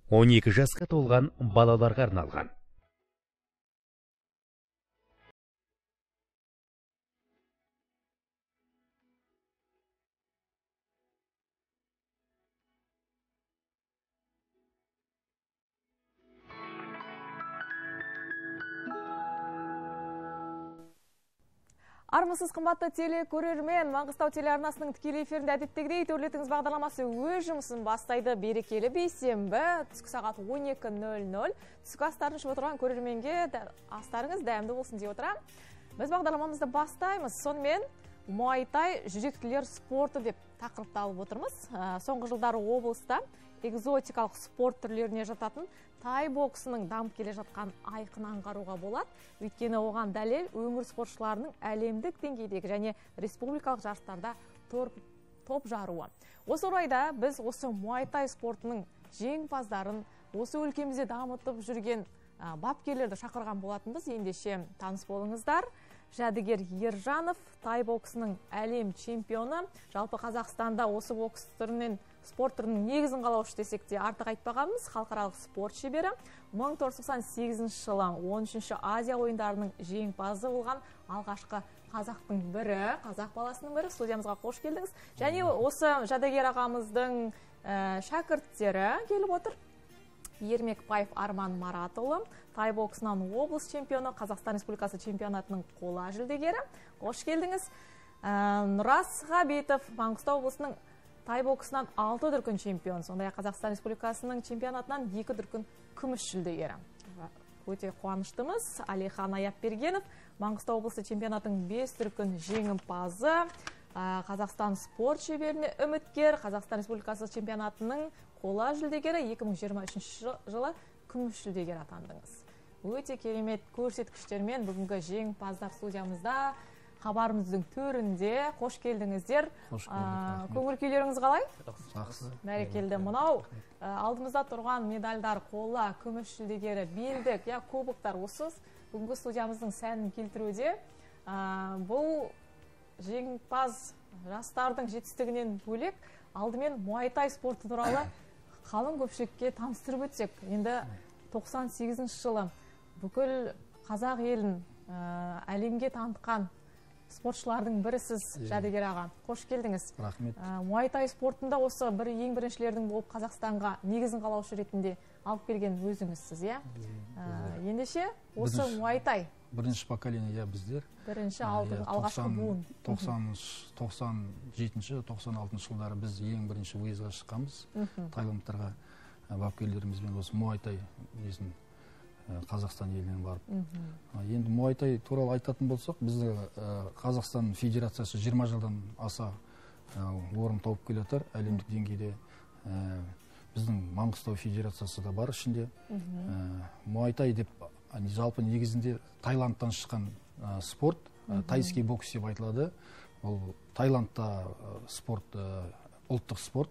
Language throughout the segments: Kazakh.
12 жасқа толған балаларға арналған. Армысыз қымбатты телекөрермен, Маңғыстау телеарнасының тікелей эфирінде әдеттегідей төрлетіңіз бағдарламасы өз жұмысын бастайды. Берекелі бейсенбі, түскі сағат 12:00. Түскі астарын ішіп отырған көрерменге астарыңыз дәмді болсын деп отырам. Біз бағдарламамызды бастаймыз. Сонымен Муайтай жүректілер спорты деп тақырыпты алып отырмыз. Соңғы жылдары облыста экзотикалық спорт түрлеріне жататын тай боксының дамып келе жатқан айқын аңғаруға болады. Өйткені оған дәлел өңір спортшыларының әлемдік деңгейдегі және республикалық жарыстарда топ жаруы. Осы орайда біз осы муайтай спортының жеңімпаздарын, осы өлкемізде дамытып жүрген бапкерлерді шақырған болатынбыз. Ендеше таныс болыңыздар. Жәдігер Ержанов, тай боксының әлем чемпионы. Жалпы Қазақстанда осы бокс түрінен спорт түрінің негізін қалаушы десек те артық айтпағанбыз. Халықаралық спорт шебері. 1998 жылы 13-ші Азия ойындарының жеңімпазы болған алғашқы қазақтың бірі, қазақ баласының бірі. Студиямызға қош келдіңіз. Және осы Жәдігер ағамыздың шәкірттері келіп отыр. Ермекбаев Арман Маратұлы, тай боксынан облыс чемпионы, Қазақстан Республикасы чемпионатының қола жүлдегері. Қош келдіңіз. Нұрас Ғабитов, Маңғыстау облысының тай боксынан 6 дүркін чемпион, сондай Қазақстан Республикасының чемпионатынан 2 дүркін күміс жүлдегері. Өте қуаныштымыз. Алихан Аяпбергенов, Маңғыстау облысы чемпионатының 5 дүркін жеңімпазы, Қазақстан спорт шеберіне үміткер, Қазақстан Республикасы чемпионатының қола жүлдегері, 2023 жылы күміс жүлдегер атандыңыз. Өте керемет көрсеткіштермен бүгінгі жеңімпаздар студиямызда, хабарымыздың төрінде. Қош келдіңіздер. Көңіл күйлеріңіз қалай? Жақсы. Бәрекелді. Мынау алдымызда тұрған медальдар, қола, күміс жүлдегері, белдік, кубоктар осы бүгінгі студиямыздың сәнін келтіруде. Бұл жеңімпаз жастардың жетістігінен бөлек, алдымен муайтай спорты туралы қалың көпшілікке таныстырып өтсек. Енді 98 жылы бүкіл қазақ елін әлемге танытқан спортшылардың бірісіз, Жәдігер аға. Қош келдіңіз. Рахмет. Муайтай спортында осы ең біріншілердің болып Қазақстанға негізін қалаушы ретінде алып келген өзіңізсіз, иә? Ендеше осы муайтай бірінші поколение біздер. Бірінші алғашқы буын. 97-96 жылдары біз ең бірінші выездға шыққанбыз. Тайландтарға бапкерлерімізбен осы муайтай несін Қазақстан елінен барып. Енді муайтай туралы айтатын болсақ, бізді Қазақстан Федерациясы 20 жылдан аса орын тауып келе жатыр әлемдік деңгейде. Біздің Маңғыстау Федерациясы да бар ішінде. Муайтай деп жалпы негізінде Тайландтан шыққан спорт, тайский бокс деп айтылады. Ол Тайландта спорт, ұлттық спорт,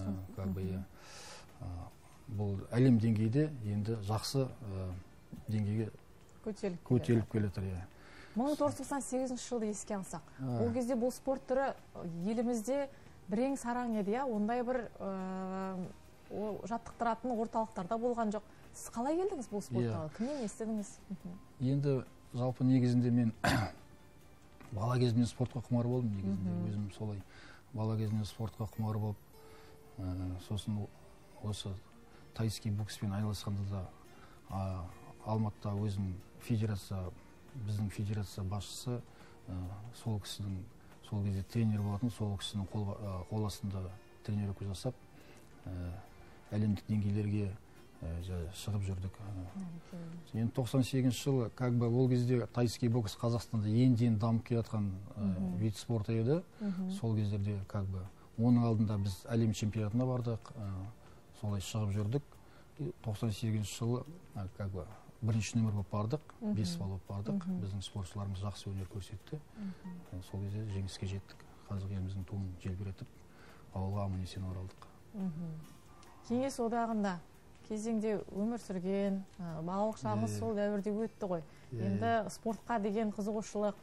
бұл әлем деңгейде енді жақсы деңгейге көтеріліп келе жатыр. 1998 жылды еске алсақ, ол кезде бұл спорт түрі елімізде бірең сараң еді, ондай бір жаттықтыратын орталықтарда болған жоқ. Сіз қалай келдіңіз бұл спортқа? Кімнен естідіңіз? Енді жалпы негізінде мен бала кезімнен спортқа құмар болдым. Негізінде өзім солай бала кезімнен спортқа құмар болып, сосын осы тайский бокспен айналысқанда да Алматыда өзім біздің федерация басшысы, сол кісінің сол кезде тренер болатын, сол кісінің қол астында тренерлік жасап, әлемдік деңгейлерге шығып жүрдік. Енді 98 жылы, ол кезде тайский бокс Қазақстанда енді дамып келе жатқан вид спорты еді. Сол кездерде оның алдында біз әлем чемпионатына бардық, солай шығып жүрдік. 98 жылы бірінші нөмір болып бардық, 5 балл болып бардық. Біздің спортшыларымыз жақсы өнер көрсетті. Сол кезде жеңіске жеттік. Қазақ еліміздің туын желбіретіп, ауылға аман-есен оралдық. Кеңес одағында кезеңде өмір сүрген, балалық шағымыз сол дәуірде өтті ғой. Енді спортқа деген қызығушылық,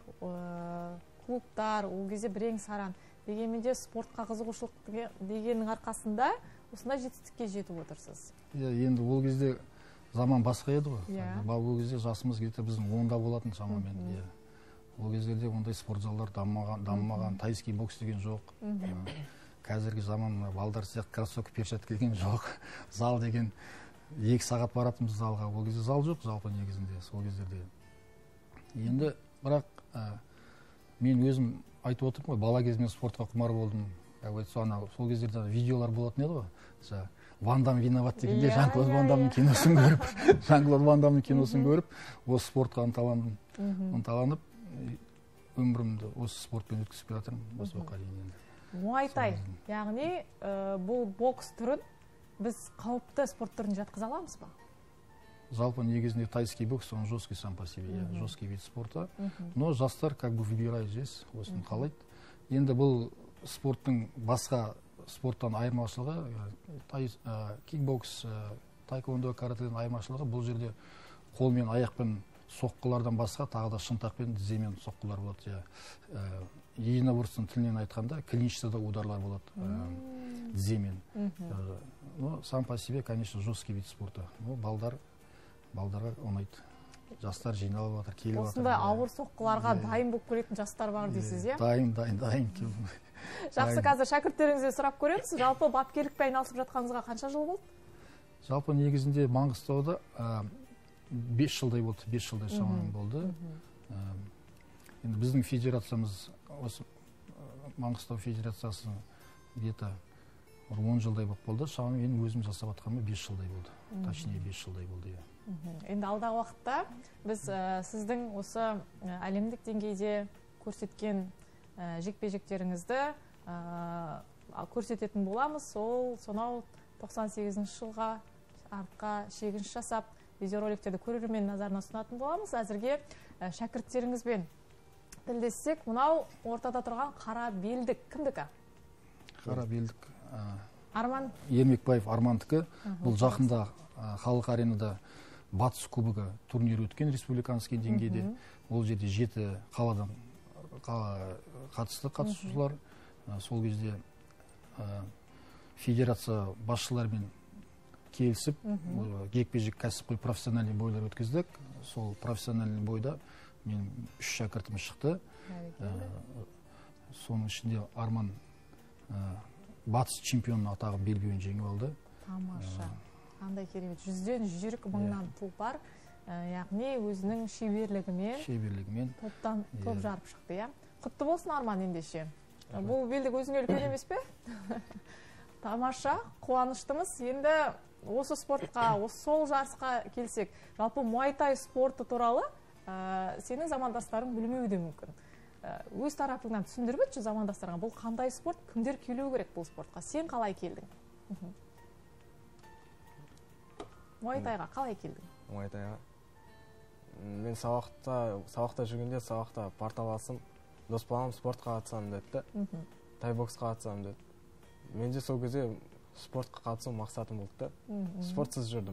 клубтар, ол кезде бірең саран. Дегенмен де спортқа қызығушылық дегеннің арқасында осындай жетістікке жетіп отырсыз? Енді ол кезде заман басқа еді ғой. Иә. Ол кезде жасымыз кетті, біздің 10-да болатын шамамен. Ол кездерде ондай спорт залдар дамымаған, тайский бокс деген жоқ. Қазіргі заман балдар сияқты кроссовка перчатка келген жоқ. Зал деген 2 сағат баратынбыз залға. Ол кезде зал жоқ жалпы негізінде сол кездерде. Енді бірақ мен өзім айтып отырмын ғой, бала кезімде спортқа құмар болдым. Сол кездерде видеолар болатын еді ғой. Ван Дам виноват дегенде Жан-Клод Ван Дамның киносын көріп, Жан-Клод Ван Дамның киносын көріп, осы спортқа ынталанып, өмірімді осы спортпен өткізіп келе жатырмын осы уақытқа дейін енді. Муайтай, яғни бұл бокс түрін біз қауіпті спорт түрін жатқыза аламыз ба? Жалпы негізінде тайский бокс, он жесткий сам по себе, жесткий вид спорта. Но жастар как бы выбирает здесь, осыны қалайды. Енді бұл спорттың басқа спорттан айырмашылығы, кикбокс, таеквондо, каратеден айырмашылығы бұл жерде қол мен аяқпен соққылардан басқа тағы да шынтақпен тіземен соққылар болады. Единоборствоның тілінен айтқанда клинчтада ударлар болады тіземен. Но сам по себе, конечно, жесткий вид спорта. Балдарға ұнайды. Жастар жиналып жатыр, келіп жатыр. Осындай ауыр соққыларға дайын болып келетін жастар бар дейсіз, иә? Дайын. Жақсы, қазір шәкірттеріңізден сұрап көреміз. Жалпы бапкерлікпен айналысып жатқаныңызға қанша жыл болды? Жалпы негізінде Маңғыстауда 5 жылдай болды, 5 жылдай шамамен болды. Енді біздің федерациямыз, осы Маңғыстау федерациясы где-то 10 жылдай болып болды. Шамамен өзім жасап атқаныма 5 жылдай болды. Точнее 5 жылдай болды. Енді алдағы уақытта біз сіздің осы әлемдік деңгейде көрсеткен жекпе-жектеріңізді көрсететін боламыз. Сонау 98 жылға артқа шегініс жасап, видеороликтерді көрермен назарына ұсынатын боламыз. Әзірге шәкірттеріңізбен тілдессек, мынау ортада тұрған қара белдік кімдікі? Қара белдік Арман Ермекбаев Армандікі. Бұл жақында халық аренада Батыс кубогы турнирі өткен республиканский деңгейде. Ол жерде 7 қаладан қатысты қатысушылар. Сол кезде федерация басшыларымен келісіп, жекпе-жек кәсіпқой профессиональный бойлар өткіздік. Сол профессиональный бойда мен 3 шәкіртім шықты. Соның ішінде Арман батыс чемпионның атағы белбеуін жеңіп алды. Тамаша. Қандай керемет. 100-ден 120 мыңнан тұлпар, яғни өзінің шеберлігімен топтан топ жарып шықты, иә? Құтты болсын Арман ендеше. Бұл белдік өзіңе үлкен емес пе? Тамаша, қуаныштымыз. Енді осы спортқа, сол жарысқа келсек, жалпы муайтай спорты туралы сенің замандастарың білмеуі де мүмкін. Өз тарапыңнан түсіндіріп өтші замандастарға, бұл қандай спорт, кімдер келу керек бұл спортқа? Сен қалай келдің? Муайтайға қалай келдің? Муайтайға мен сабақта жүргенде сабақта портал алсам, дос балам спортқа қатысамын деді, тайбоксқа қатысамын деді. Мен де сол кезде спортқа қатысу мақсатым болды. Спортсыз жүрдім.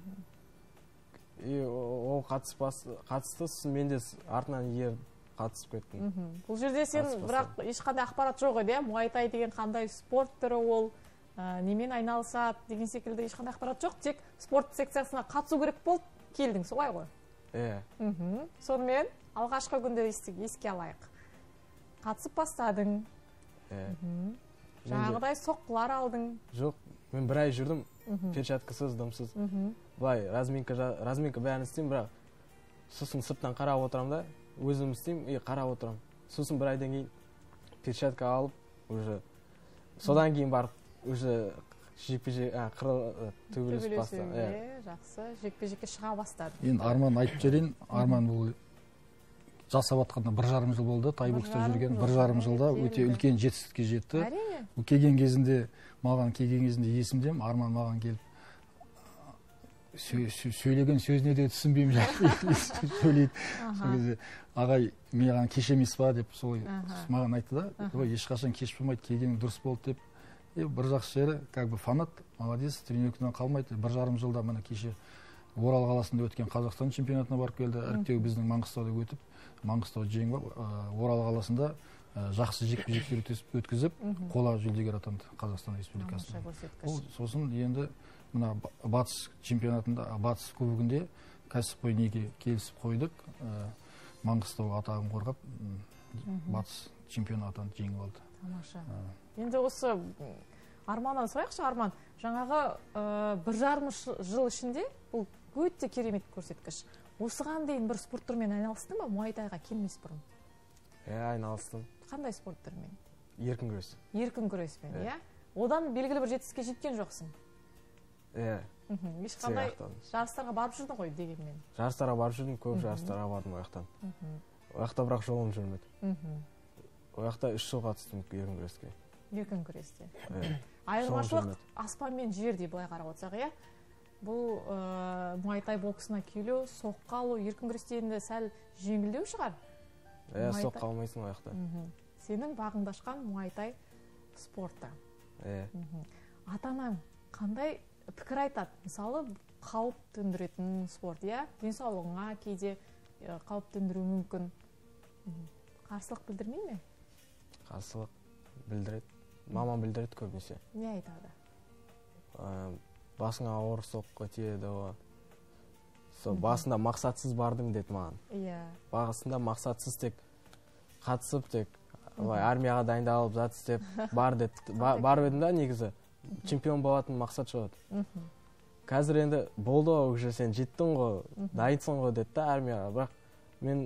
Ол қатысты, мен де артынан қатысып кеттім. Бұл жерде сен бірақ ешқандай ақпарат жоқ еді, муайтай деген қандай спорт түрі ол, немен айналысады деген секілді ешқандай ақпарат жоқ, тек спорт секциясына қатысу керек болып келдің, солай ғой? Сонымен алғашқы күнді еске алайық. Қатысып бастадың. Жаңағыдай соққылар алдың. Жоқ, мен бір ай жүрдім, перчаткасыз, дымсыз. Былай, разминка бәрін істеймін, бірақ сосын сырттан қарап отырам да, өзім істеймін, қарап отырам. Сосын бір айдан кейін перчатка алып, содан кейін барып, жекпе-жек төбелес бастадым. Жақсы, жекпе-жекке шыға бастадым. Енді Арман айтып жіберейін, Арман бұл жасап атқанда 1,5 жыл болды, тайбокста жүрген 1,5 жылда өте үлкен жетістікке жетті. Маған келген кезінде есімдем, Арман маған келіп сөйлеген сөзіне де түсінбеймін сөйлейді. Сол кезде ағай, маған кешемес па деп солай маған айтты да, ешқашан кеш болмайды, келгенің дұрыс болды деп. Бір жақсы жері, как бы фанат, молодец, тренировкадан қалмайды. 1,5 жылда мына кеше Орал қаласында өткен Қазақстан чемпионатына барып келді. Іріктеу біздің Маңғыстауда өтіп, Маңғыстау жеңіп, Орал қаласында жақсы жекпе-жектер өткізіп, қола жүлдегер атанды Қазақстан Республикасында. Сосын енді мына батыс чемпионатында, батыс кубогінде кәсіпқой неге келісіп қойдық. Маңғыстау атағын қорғап, батыс чемпион атанды, жеңіп алды. Тамаша. Енді осы Арманнан сұрайықшы, Арман. Жаңағы 1,5 жыл ішінде бұл өте керемет көрсеткіш. Осыған дейін бір спорт түрімен айналыстың ба? Муайтайға келмес бұрын. Айналыстым. Қандай спорт түрімен? Еркін күрес. Еркін күреспен, иә? Одан белгілі бір жетістікке жеткен жоқсың? Ешқандай жарыстарға барып жүрдің ғой дегенмен? Жарыстарға барып жүрдім, көп жарыстарға бардым ояқтан. Ояқта бірақ жолым жүрмеді. Ояқта 3 жыл қатыстым еркін күреске. Еркін күресте. Айырмашылық аспан мен жердей былай қарап отырсақ, иә? Бұл муайтай боксына келу, соққы алу, еркін күресте енді сәл жеңілдеу шығар? Соққа алмайсың ояқта. Сенің бағыңды ашқан муайтай спорты. Атанаң қандай пікір айтады? Мысалы, қауіп төндіретін спорт, иә? Денсаулығыңа кейде қауіп төндіруі мүмкін. Қарсылық білдірмей ме? Қарсылық білдіреді. Мамам білдіреді көбінесе. Не айтады? Басыңа ауыр соққы тиеді. Басында мақсатсыз бардым деді маған. Басында мақсатсыз тек қатысып, тек армияға дайындалып, зат істеп бар деді. Барып едім да негізі. Чемпион болатын мақсат шығады. Қазір енді болды ғой, сен жеттің ғой, дайынсың ғой деді да армияға. Бірақ мен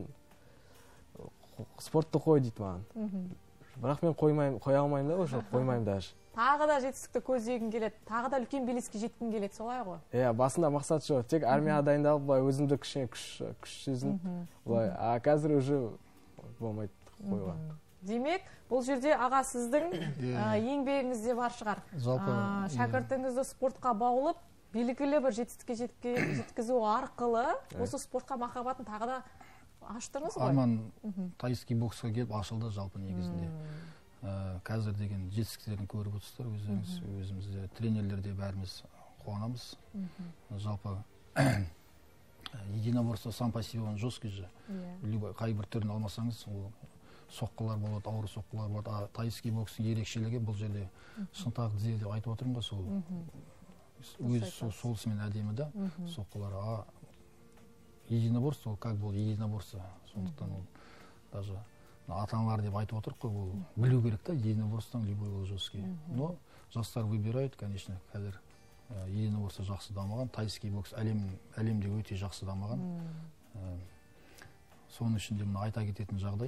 спортты қой дейді маған. Бірақ мен қоя алмаймын да, уже қоймаймын даже. Тағы да жетістікті көздегің келеді, тағы да үлкен белеске жеткің келеді, солай ғой? Басында мақсат жоқ, тек армияға дайындалып, өзімді кішкене күш сезініп, қазір уже болмайды қойға. Демек, бұл жерде аға сіздің еңбегіңіз де бар шығар. Шәкіртіңізді спортқа баулып, белгілі бір жетістікке жеткізу арқылы осы спортқа махаббатын тағы да аштыңыз ғой? Арман тайский боксқа келіп ашылды жалпы негізінде. Қазір деген жетістіктерін көріп отырсыздар, өзімізде тренерлерде бәріміз қуанамыз. Жалпы единоборство сам по себе он жесткий же. Қай бір түрін алмасаңыз, соққылар болады, ауыр соққылар болады. Тайский бокстың ерекшелігі бұл жерде шынтақ тізе деп айтып отырмын ғой, сол солысымен әдемі да соққылар. Единоборство, как бұл единоборство, сондықтан ол даже ата-аналар деп айтып отырық қой, ол білу керек та, единоборстводан любой ол жесткий. Но жастар выбирают, конечно, қазір единоборство жақсы дамыған, тайский бокс әлемде өте жақсы дамыған. Соның ішінде айта кететін жағдай,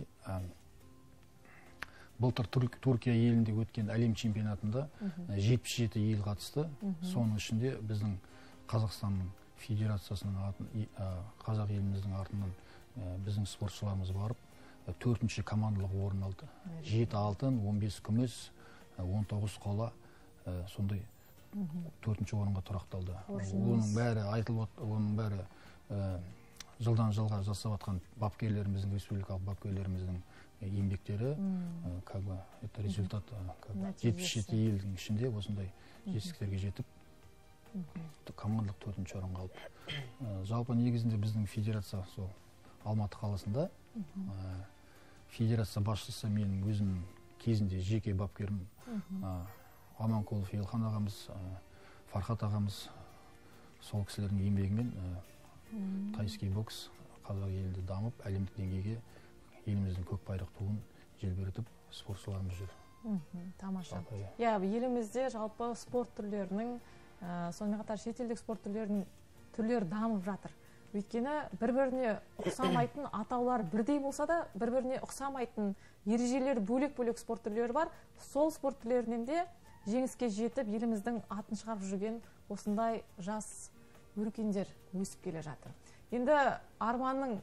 былтыр Түркия елінде өткен әлем чемпионатында 77 ел қатысты. Соның ішінде біздің Қазақстанның федерациясының қазақ еліміздің артынан біздің спортшыларымыз барып, 4-ші командалық орын алды. 7 алтын, 15 күміс, 19 қола, сондай 4-ші орынға тұрақталды. Оның бәрі айтылып, оның бәрі жылдан жылға жасап атқан бапкерлеріміздің, республикалық бапкерлеріміздің еңбектері, это результат 77 елдің ішінде осындай жетістіктерге жетіп, командалық 4-ші орынға алды. Жалпы негізінде біздің федерация сол Алматы қаласында, федерация басшысы менің өзім кезінде жеке бапкерім Аманқұлов Елхан ағамыз, Фархат ағамыз, сол кісілердің еңбегімен тайский бокс қазақ елінде дамып, әлемдік деңгейге еліміздің көк байрақ туын желбіретіп, спортшыларымыз жүр. Тамаша. Елімізде жалпы спорт түрлерінің, сонымен қатар шетелдік спорт түрлері дамып жатыр. Өйткені бір-біріне ұқсамайтын атаулар бірдей болса да, бір-біріне ұқсамайтын ережелер бөлек-бөлек спорт түрлері бар. Сол спорт түрлерінен де жеңіске жетіп, еліміздің атын шығарып жүрген осындай жас өркендер өсіп келе жатыр. Енді Арманның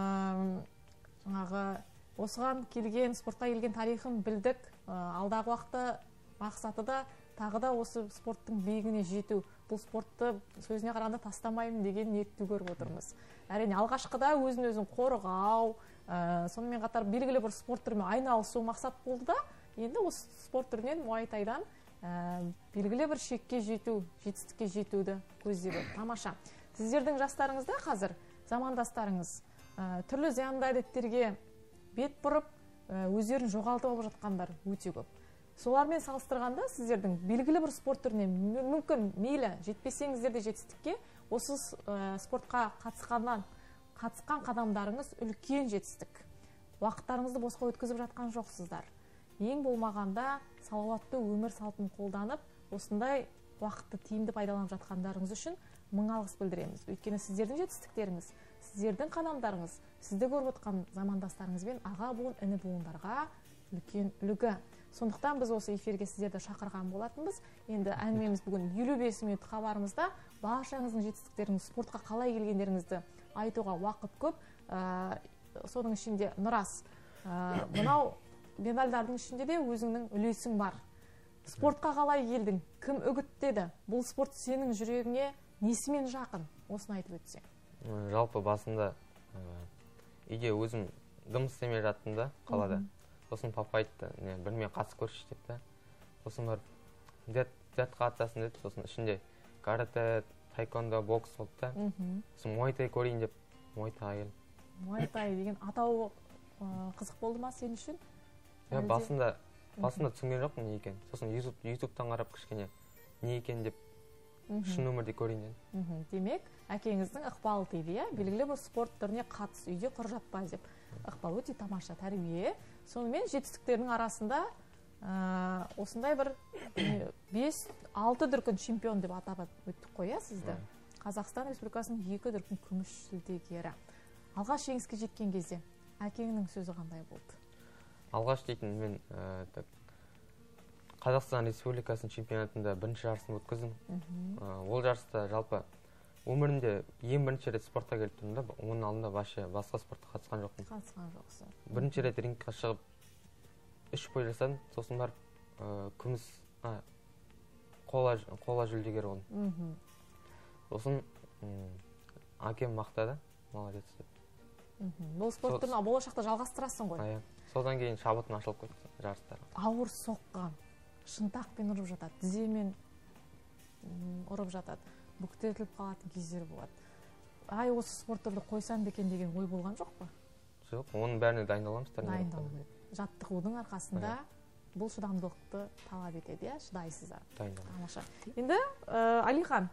осыған келген, спортқа келген тарихын білдік. Алдағы уақытта мақсаты да тағы да осы спорттың биігіне жету. Бұл спортты сөзіне қарағанда тастамаймын деген ниетті көріп отырмыз. Әрине, алғашқыда өзін қорғау, сонымен қатар белгілі бір спорт түрімен айналысу мақсат болды да, енді осы спорт түрінен муайтайдан белгілі бір шекке жету, жетістікке жетуді көздеп отыр. Тамаша. Сіздердің жастарыңызда қазір замандастарыңыз түрлі зиянды әдеттерге бет бұрып, өздерін жоғалтып алып жатқандар өте көп. Солармен салыстырғанда сіздердің белгілі бір спорт түріне мүмкін мейлі жетпесеңіздер де жетістікке, осы спортқа қатысқан қадамдарыңыз үлкен жетістік. Уақыттарыңызды босқа өткізіп жатқан жоқсыздар. Ең болмағанда салауатты өмір салтын қолданып, осындай уақытты тиімді пайдаланып жатқандарыңыз үшін мың алғыс білдіреміз. Өйткені сіздердің жетістіктеріңіз, сіздердің қадамдарыңыз, сізді көріп отқан замандастарыңызбен аға буын, іні буындарға үлкен үлгі. Сондықтан біз осы эфирге сіздерді шақырған болатынбыз. Енді әңгімеміз бүгін 55 минутқа барымызда баршаңыздың жетістіктеріңіз, спортқа қалай келгендеріңізді айтуға уақыт көп. Соның ішінде Нұрас, мынау медальдардың ішінде де өзіңнің үлесің бар. Спортқа қалай келдің? Кім үгіттеді? Бұл спорт сенің жүрегіңе несімен жақын? Осыны айтып өтсең. Жалпы басында үйде өзім дым істемей жаттым да қалада. Сосын папа айтты, бірмен қатысып көрші деп та. Сосын барып дәт қатысасың деді. Сосын ішінде карате, тайкондо, бокс болды да. Сосын муайтай көрейін деп муайтайға келдім. Муайтай деген атауы қызық болды ма сен үшін? Басында түсінген жоқпын не екен. Сосын ютубтан қарап кішкене не екен деп шын өмірде көрейін дедім. Демек, әкеңіздің ықпалы тиді, белгілі бір спорт түріне қатыс, үйде құр жатпа деп. Ықпалы өте тамаша тәрбие. Сонымен жетістіктерінің арасында осындай бір 5-6 дүркін чемпион деп атап өттік қой, сізді. Қазақстан Республикасының 2 дүркін күміс жүлдегері. Алғаш жеңіске жеткен кезде әкеңнің сөзі қандай болды? Алғаш дейтін мен Қазақстан Республикасының чемпионатында бірінші жарысын өткіздім. Ол жарыста жалпы өмірімде ең бірінші рет спортқа келіп тұрмын да, оның алдында басқа спортқа қатысқан жоқпын. Қатысқан жоқсың. Бірінші рет рингқа шығып 3 бой жасадым, сосын барып күміс қола жүлдегер болдым. Сосын әкем мақтады, молодец деп. Бұл спорт түрін болашақта жалғастырасың ғой. Содан кейін шабытым ашылып кетті жарыстар. Ауыр соққан, шынтақпен ұрып жатады, тіземен ұрып жатады, бүктетіліп қалатын кездер болады. Осы спорт түрді қойсам бекен деген ой болған жоқ па? Жоқ, оның бәріне дайындаламыз. Дайындалу керек. Жаттығудың арқасында бұл шыдамдылықты талап етеді, шыдайсыздар. Тамаша. Енді Алихан,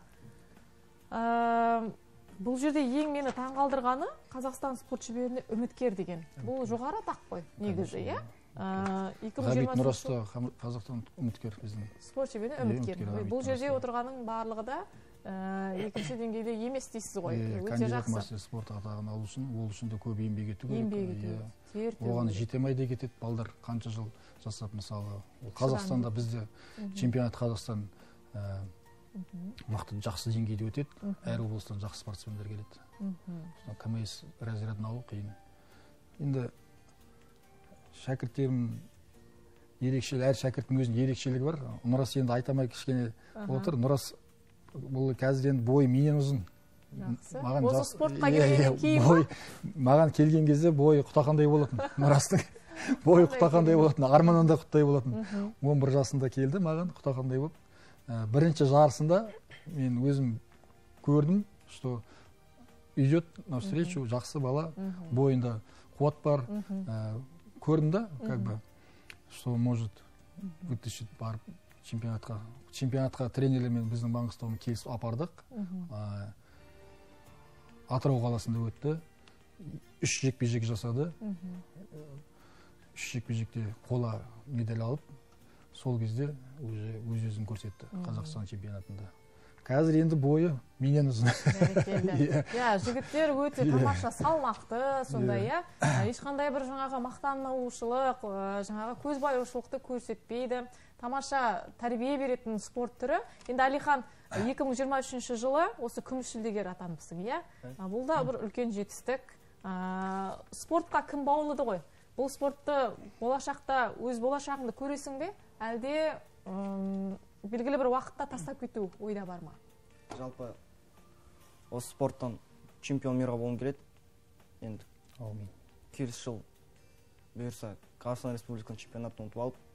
бұл жерде ең мені таңғалдырғаны Қазақстан спорт шеберіне үміткер деген. Бұл жоғары атақ қой негізі, иә? Ғабит Нұрас та Қазақстан үміткер біздің. Спорт шеберіне үміткер. Бұл жерде отырғаның барлығы да екінші деңгейде емес дейсіз ғой. Өте жақсы. Кандидат мастер спорт атағын алу үшін, ол үшін де көп еңбек ету керек. Еңбек ету. Оған жетемей де кетеді, балдар қанша жыл жасап, мысалы, Қазақстанда бізде чемпионат Қазақстан мықты жақсы деңгейде өтеді, әр облыстан жақсы спортсмендер келеді. КМС разрядын алу қиын. Енді шәкірттерім ерекшелі, әр шәкірттің өзінің ерекшелігі бар. Нұрас енді айтамай кішкене отыр. Нұрас бұл қазір енді бойы менен ұзын. Осы спортқа келгеннен кейін маған келген кезде бойы құтақандай болатын. Нұрастың бойы құтақандай болатын, арманнан да құттай болатын. 11 жасында келді маған құтақандай болып. Бірінші жарысында мен өзім көрдім, что идет навстречу жақсы бала, бойында қуат бар. Көрдім да, как бы, что может вытащить барып чемпионатқа тренерлермен біздің Маңғыстаумен келісіп апардық. Атырау қаласында өтті. 3 жекпе-жек жасады. 3 жекпе-жекте қола медаль алып, сол кезде өз-өзін көрсетті Қазақстан чемпионатында. Қазір енді бойы менен ұзын. Жігіттер өте тамаша салмақты, сондай, ешқандай бір жаңағы мақтанушылық, жаңағы көзбояушылықты көрсетпейді. Тамаша тәрбие беретін спорт түрі. Енді Алихан 2023 жылы осы күміс жүлдегер атаныпсың, иә? Бұл да бір үлкен жетістік. Спортқа кім баулыды ғой? Бұл спортты болашақта өз болашағыңды көресің бе? Әлде белгілі бір уақытта тастап кету ойда бар ма? Жалпы осы спорттан чемпион мира болғым келеді. Енді келесі жыл бұйырса Қазақстан Республикасының чемпионатын ұтып алып,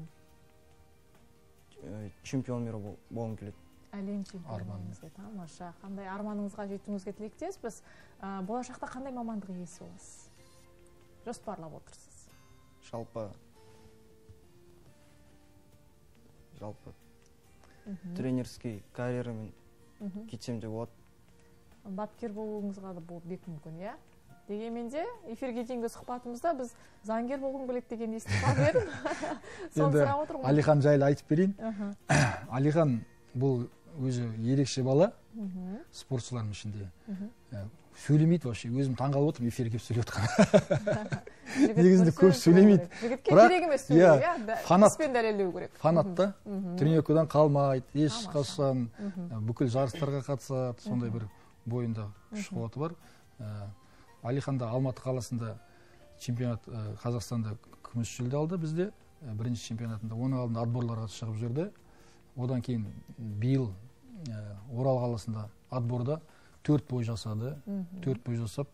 чемпион мира болғым келеді. Әлем чемпионыңызға тамаша. Қандай арманыңызға жетуіңізге тілектеспіз. Болашақта қандай мамандық иесі боласыз? Жоспарлап отырсыз? жалпы тренерский карьерамен кетсем де болады. Бапкер болуыңызға да бұл бек мүмкін, иә? Дегенмен де эфирге дейінгі сұхбатымызда біз заңгер болғым келеді деген естіп қалып едім. Соны сұрап отырмын. Алихан жайлы айтып берейін. Алихан бұл өзі ерекше бала, спортшылардың ішінде. Сөйлемейді вообще, өзім таңғалып отырмын эфирге келіп сөйлеп отқан. Негізінде көп сөйлемейді. Жігітке керек емес сөйлеу, иә? Іспен дәлелдеу керек. Фанат та, тренировкадан қалмайды, ешқашан бүкіл жарыстарға қатысады, сондай бір бойында күш қуаты бар. Алиханда Алматы қаласында чемпионат Қазақстанда күміс жүлде алды бізде, бірінші чемпионатында. Оның алдында отборларға шығып жүрді. Одан кейін биыл Орал қаласында отборда 4 бой жасады. 4 бой жасап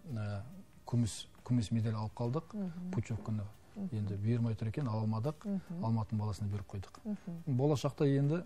күміс медаль алып қалдық. Путевканы енді бермей тұр екен, алмадық. Алматының баласына беріп қойдық. Болашақта енді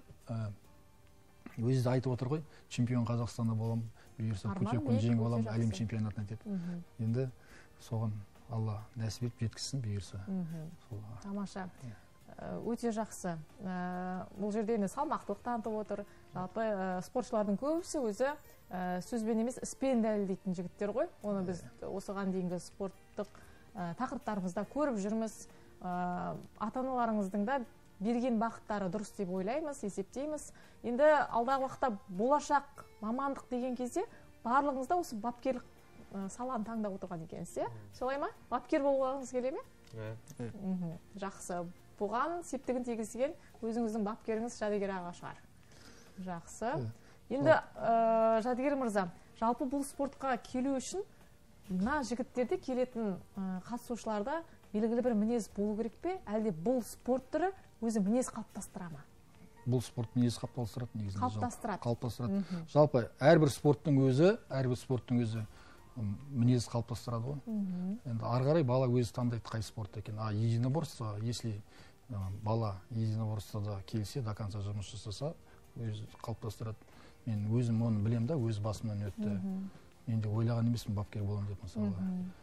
өзі де айтып отыр ғой, чемпион Қазақстанда болам, бұйырса путевканы жеңіп алам әлем чемпионатына деп. Енді соған Алла нәсіп етіп жеткізсін бұйырса. Тамаша. Өте жақсы. Бұл жерде енді салмақтылық танытып отыр. Жалпы спортшылардың көбісі өзі сөзбен емес, іспен дәлелдейтін жігіттер ғой. Оны біз осыған дейінгі спорттық тақырыптарымызда көріп жүрміз. Ата-аналарыңыздың да берген бақыттары дұрыс деп ойлаймыз, есептейміз. Енді алдағы уақытта болашақ мамандық деген кезде барлығыңызда осы бапкерлік саланы таңдап отырған екенсіз, солай ма? Бапкер болғыңыз келе ме? Жақсы. Бұған септігін тигізген өзіңіздің бапкеріңіз Жадыгер аға шығар. Жақсы. Енді Жадыгер мырза, жалпы бұл спортқа келу үшін мына жігіттерде келетін қатысушыларда белгілі бір мінез болу керек пе? Әлде бұл спорт түрі өзі мінез қалыптастыра ма? Бұл спорт мінез қалыптастырады негізінде. Қалыптастырады. Жалпы әрбір спорттың өзі мінез қалыптастырады ғой. Енді ары қарай бала өзі таңдайды қай спорт екен. Единоборство, если бала единоборствода келсе, до конца жұмыс жасаса, өзі қалыптастырады. Мен өзім оны білем да, өз басымнан өтті. Мен де ойлаған емеспін бапкер болам деп, мысалы.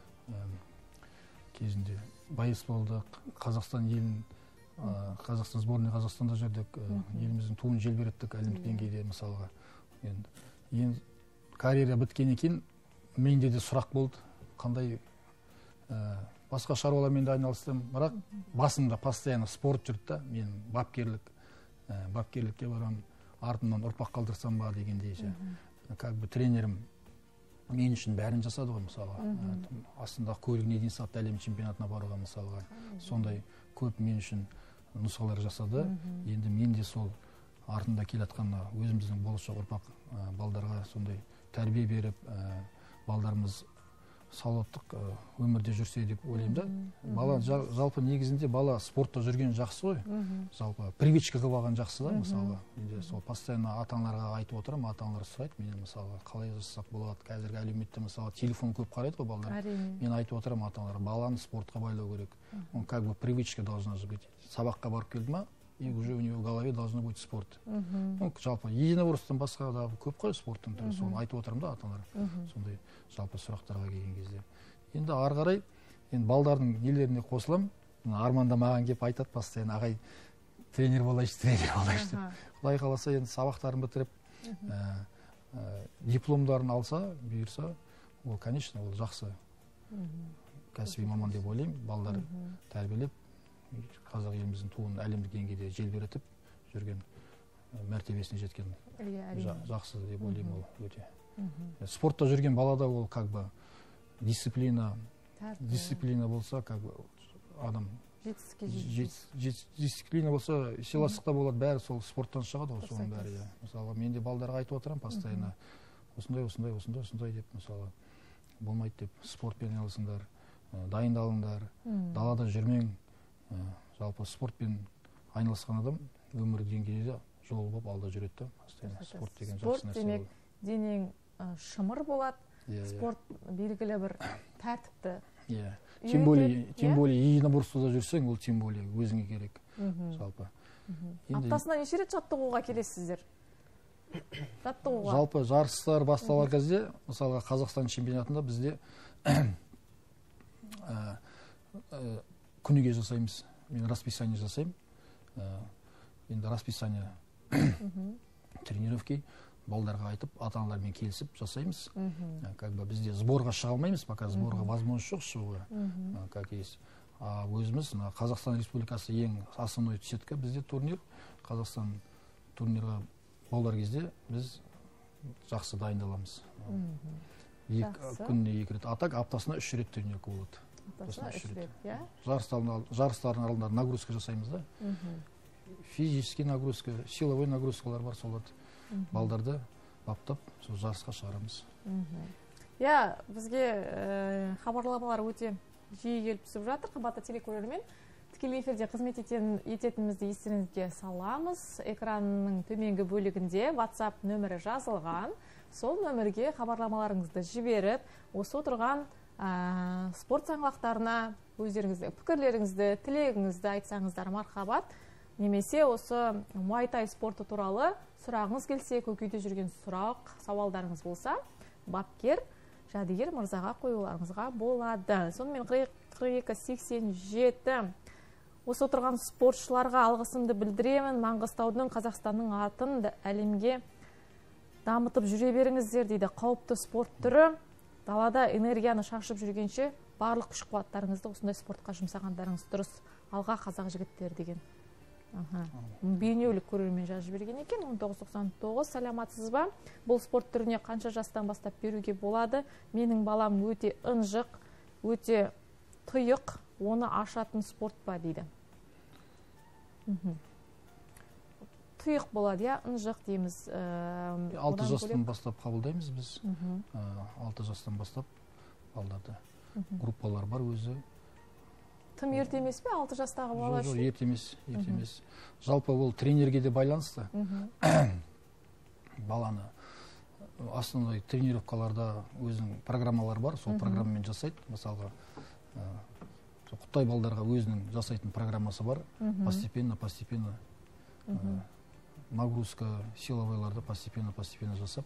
Кезінде байыс болдық, Қазақстан елін, Қазақстан сборной Қазақстанда жүрдік, еліміздің туын желбіреттік әлемдік деңгейде, мысалға. Енді карьера біткеннен кейін менде де сұрақ болды, қандай басқа шаруалармен де айналыстым, бірақ басымда постоянно спорт жүрді да, мен бапкерлікке барам, артымнан ұрпақ қалдырсам ба дегендей. Как бы тренерім мен үшін бәрін жасады ғой, мысалға. Астындағы көлігіне дейін сатты әлем чемпионатына баруға, мысалға. Сондай көп мен үшін нұсқалар жасады. Енді мен де сол артында келатқанда өзіміздің болашақ ұрпақ балдарға сондай тәрбие беріп, балдарымыз салауаттық өмірде жүрсе деп ойлаймын да. Бала жалпы негізінде бала спортта жүрген жақсы ғой. Жалпы привычка қылып алған жақсы да, мысалы. Сол постоянно ата-аналарға айтып отырамын, ата-аналар сұрайды менен, мысалы, қалай жасасақ болады. Қазіргі әлеуметте мысалы телефон көп қарайды ғой балдар. Мен айтып отырамын ата-аналарға, баланы спортқа байлау керек. Он как бы привычка должна быть. Сабаққа барып келді ма, и уже у него в голове должно быть спорт. Жалпы единоборстводан басқа да көп қой спорттың түрі, соны айтып отырмын да ата-аналар. Сондай жалпы сұрақтарға келген кезде. Енді ары қарай, енді балдардың нелеріне қосылам, Арманда маған келіп айтады постоянно, ағай тренер болайшы деп. Құдай қаласа енді сабақтарын бітіріп, дипломдарын алса, бұйырса, ол, конечно, ол жақсы кәсіби маман деп ойлаймын. Балдар тәрбиелеп, қазақ еліміздің туын әлемдік деңгейде желбіретіп жүрген, мәртебесіне жеткен жақсы деп ойлаймын ол өте. Спортта жүрген балада ол как бы дисциплина болса, как бы адам дисциплина болса, сыйластықта болады, бәрі сол спорттан шығады ғой, соның бәрі. Мысалы, мен де балдарға айтып отырамын постоянно, осындай деп, мысалы, болмайды деп, спортпен айналысыңдар, дайындалыңдар, далада жүрмең. Жалпы спортпен айналысқан адам өмір деңгейде жол болып алда жүреді да. Спорт деген жақсы нәрсе. Спорт демек денең шымыр болады, спорт белгілі бір тәртіпті. Тем более единоборствода жүрсең, ол тем более өзіңе керек. Жалпы. Аптасына неше рет жаттығуға келесіздер? Жалпы жарыстар басталар кезде, мысалға Қазақстан чемпионатында бізде күніге жасаймыз. Мен расписание жасаймын. Енді расписание тренировки балдарға айтып, ата-аналармен келісіп жасаймыз. Как бы бізде сборға шыға алмаймыз, пока сборға возможность жоқ шығуға. Как есть. Өзіміз Қазақстан Республикасы ең основной сетка бізде турнир. Қазақстан турнирға болар кезде біз жақсы дайындаламыз. Күніне 2 рет. Атак аптасына 3 рет тренировка болады. Аптасына 3 рет, иә? Жарыстардың аралығында нагрузка жасаймыз да. Физический нагрузка, силовой нагрузкалар бар, соларды. Балдарды баптап, сол жарысқа шығарамыз. Иә, бізге хабарламалар өте жиі келіп түсіп жатыр. Қымбатты телекөрермен, тікелей эфирде қызмет ететінімізді естеріңізге саламыз. Экранның төменгі бөлігінде WhatsApp нөмірі жазылған. Сол нөмірге хабарламаларыңызды жіберіп, осы отырған спорт саңлақтарына өздеріңізді пікірлеріңізді, тілегіңізді айтсаңыздар мархабат. Немесе осы Muay Thai спорты туралы сұрағыңыз келсе, көкейде жүрген сұрақ, сауалдарыңыз болса, бапкер Жәдігер мырзаға қоюларыңызға болады. Сонымен 42-87 осы отырған спортшыларға алғысымды білдіремін. Маңғыстаудың, Қазақстанның атын әлемге дамытып жүре беріңіздер дейді. Қауіпті спорт түрі. Далада энергияны шашып жүргенше барлық күш қуаттарыңызды осындай спортқа жұмсағандарыңыз дұрыс. Алға қазақ жігіттер деген. Бейнеулік көрермен жазып берген екен. 1999. Саламатсыз ба? Бұл спорт түріне қанша жастан бастап беруге болады? Менің балам өте ынжық, өте тұйық, оны ашатын спорт па дейді. Тұйық болады, я ынжық дейміз. 6 жастан бастап қабылдаймыз біз. 6 жастан бастап балдарды. Группалар бар өзі. Тым ерте емес пе 6 жастағы бала үшін? Жоқ, ерте емес. Жалпы ол тренерге де байланысты. Баланы основной тренировкаларда өзінің программалар бар, сол программамен жасайды. Мысалға, Құттай балдарға өзінің жасайтын программасы бар. Постепенно нагрузка, силовайларды постепенно жасап.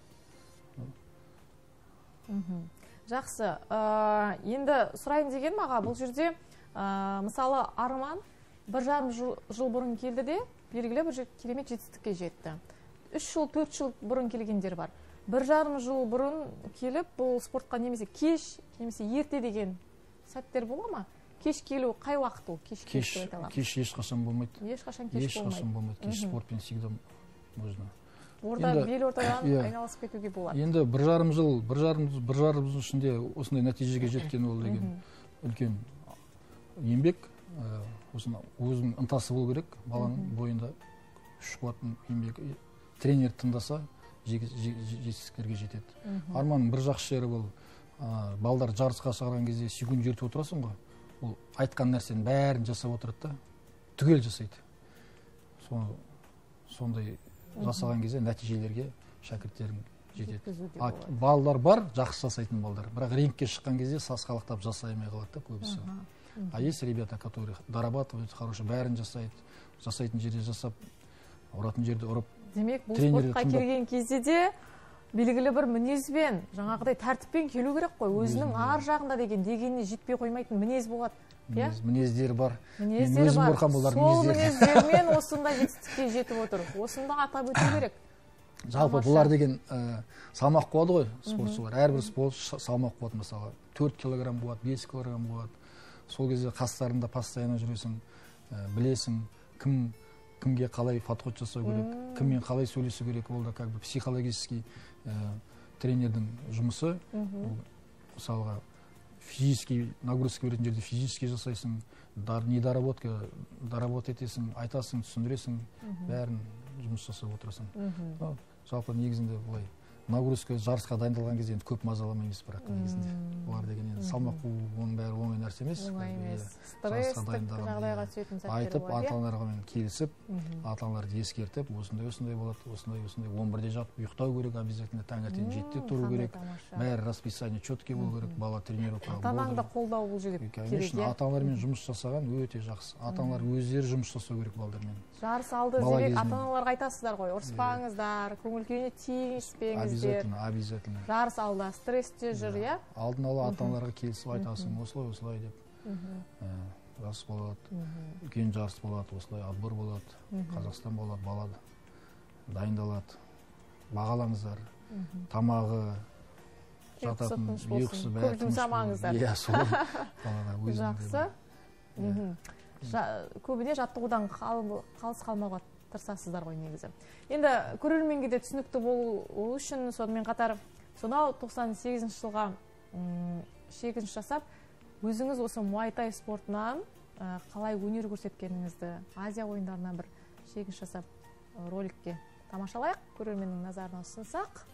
Жақсы. Енді сұрайын деген маға, бұл жерде мысалы Арман 1,5 жыл бұрын келді де, белгілі бір керемет жетістікке жетті. 3 жыл, 4 жыл бұрын келгендер бар. 1,5 жыл бұрын келіп, бұл спортқа немесе кеш, немесе ерте деген сәттер бола ма? Кеш келу қай уақыт ол? Кеш ешқашан болмайды. Ешқашан кеш болмайды. Кеш спортпен всегда можно. Орда бел ортадан айналысып кетуге болады. Енді 1,5 жыл ішінде осындай нәтижеге жеткен ол деген үлкен еңбек. Өзінің ынтасы болу керек, баланың бойында күш қуатын еңбек. Тренер тыңдаса жетістіктерге жетеді. Арманның бір жақсы жері бұл, балдар жарысқа шығарған кезде секунд жертіп отырасың ғой. Ол айтқан нәрсенің бәрін жасап отырады да, түгел жасайды. Сондай жасаған кезде нәтижелерге шәкірттерің жетеді. Балдар бар, жақсы жасайтын балдар. Бірақ рингке шыққан кезде сасқалақтап жасай алмай қалады көбісі. А есть ребята, которые дорабатывают хорошо, бәрін жасайды. Жасайтын жерде жасап, ұратын жерде ұрып. Демек, бұл спортқа келген кезде де белгілі бір мінезбен, жаңағыдай тәртіппен келу керек қой. Өзінің ар жағында дегеніне жетпей қоймайтын мінез болады. Мінездері бар. Мінездері бар. Сол мінездермен осындай жетістікке жетіп отыр. Осында атап өту керек. Жалпы бұлар деген салмақ қуады ғой спортшылар. Әрбір спортшы салмақ қуады, мысалы 4 килограмм болады, 5 килограмм болады. Сол кезде қастарында постоянно жүресің, білесің, кімге қалай подход жасау керек, кіммен қалай сөйлесу керек, ол да как бы психологический тренердің жұмысы. Мысалға физический нагрузка беретін жерде физический жасайсың, недоработка, доработа етесің, айтасың, түсіндіресің, бәрін жұмыс жасап отырасың. Жалпы негізінде былай нагрузка жарысқа дайындалған кезде көп мазаламаймыз, бірақ негізінде олар деген енді салмақ қуу, оның бәрі оңай нәрсе емес. Стресстік жағдайға түсетін сәттер айтып, ата-аналармен келісіп, ата-аналарды ескертіп, осындай болады, осындай 11-де жатып ұйықтау керек, обязательно таңертең 7-де тұру керек, бәрі расписание четкий болу керек, бала тренировкаға болды. Ата-анаңды қолдау бұл жерде керек. Ата-аналармен жұмыс жасаған өте жақсы. Ата-аналар өздері жұмыс жасау керек балдармен. Жарыс алды демек ата-аналарға айтасыздар ғой, ұрыспаңыздар, көңіл күйіне тиіспеңіздер. Обязательно. Жарыс алда стресте жүр, иә? Алдын ала ата-аналарға келісіп айтасың, осылай деп. жас болады, үлкен жарыс болады, осылай отбор болады, Қазақстан болады, бала дайындалады. Бағалаңыздар, тамағы, жататын, ұйқысы бәрі көп жұмсамаңыздар. Иә, солай балаға Жақсы. Көбіне жаттығудан қалыс қалмауға тырысасыздар ғой негізі. Енді көрерменге де түсінікті болу үшін сонымен қатар сонау 98 жылға шегініс жасап, өзіңіз осы муайтай спортынан қалай өнер көрсеткеніңізді Азия ойындарынан бір шегініс жасап роликке тамашалайық, көрерменнің назарына ұсынсақ.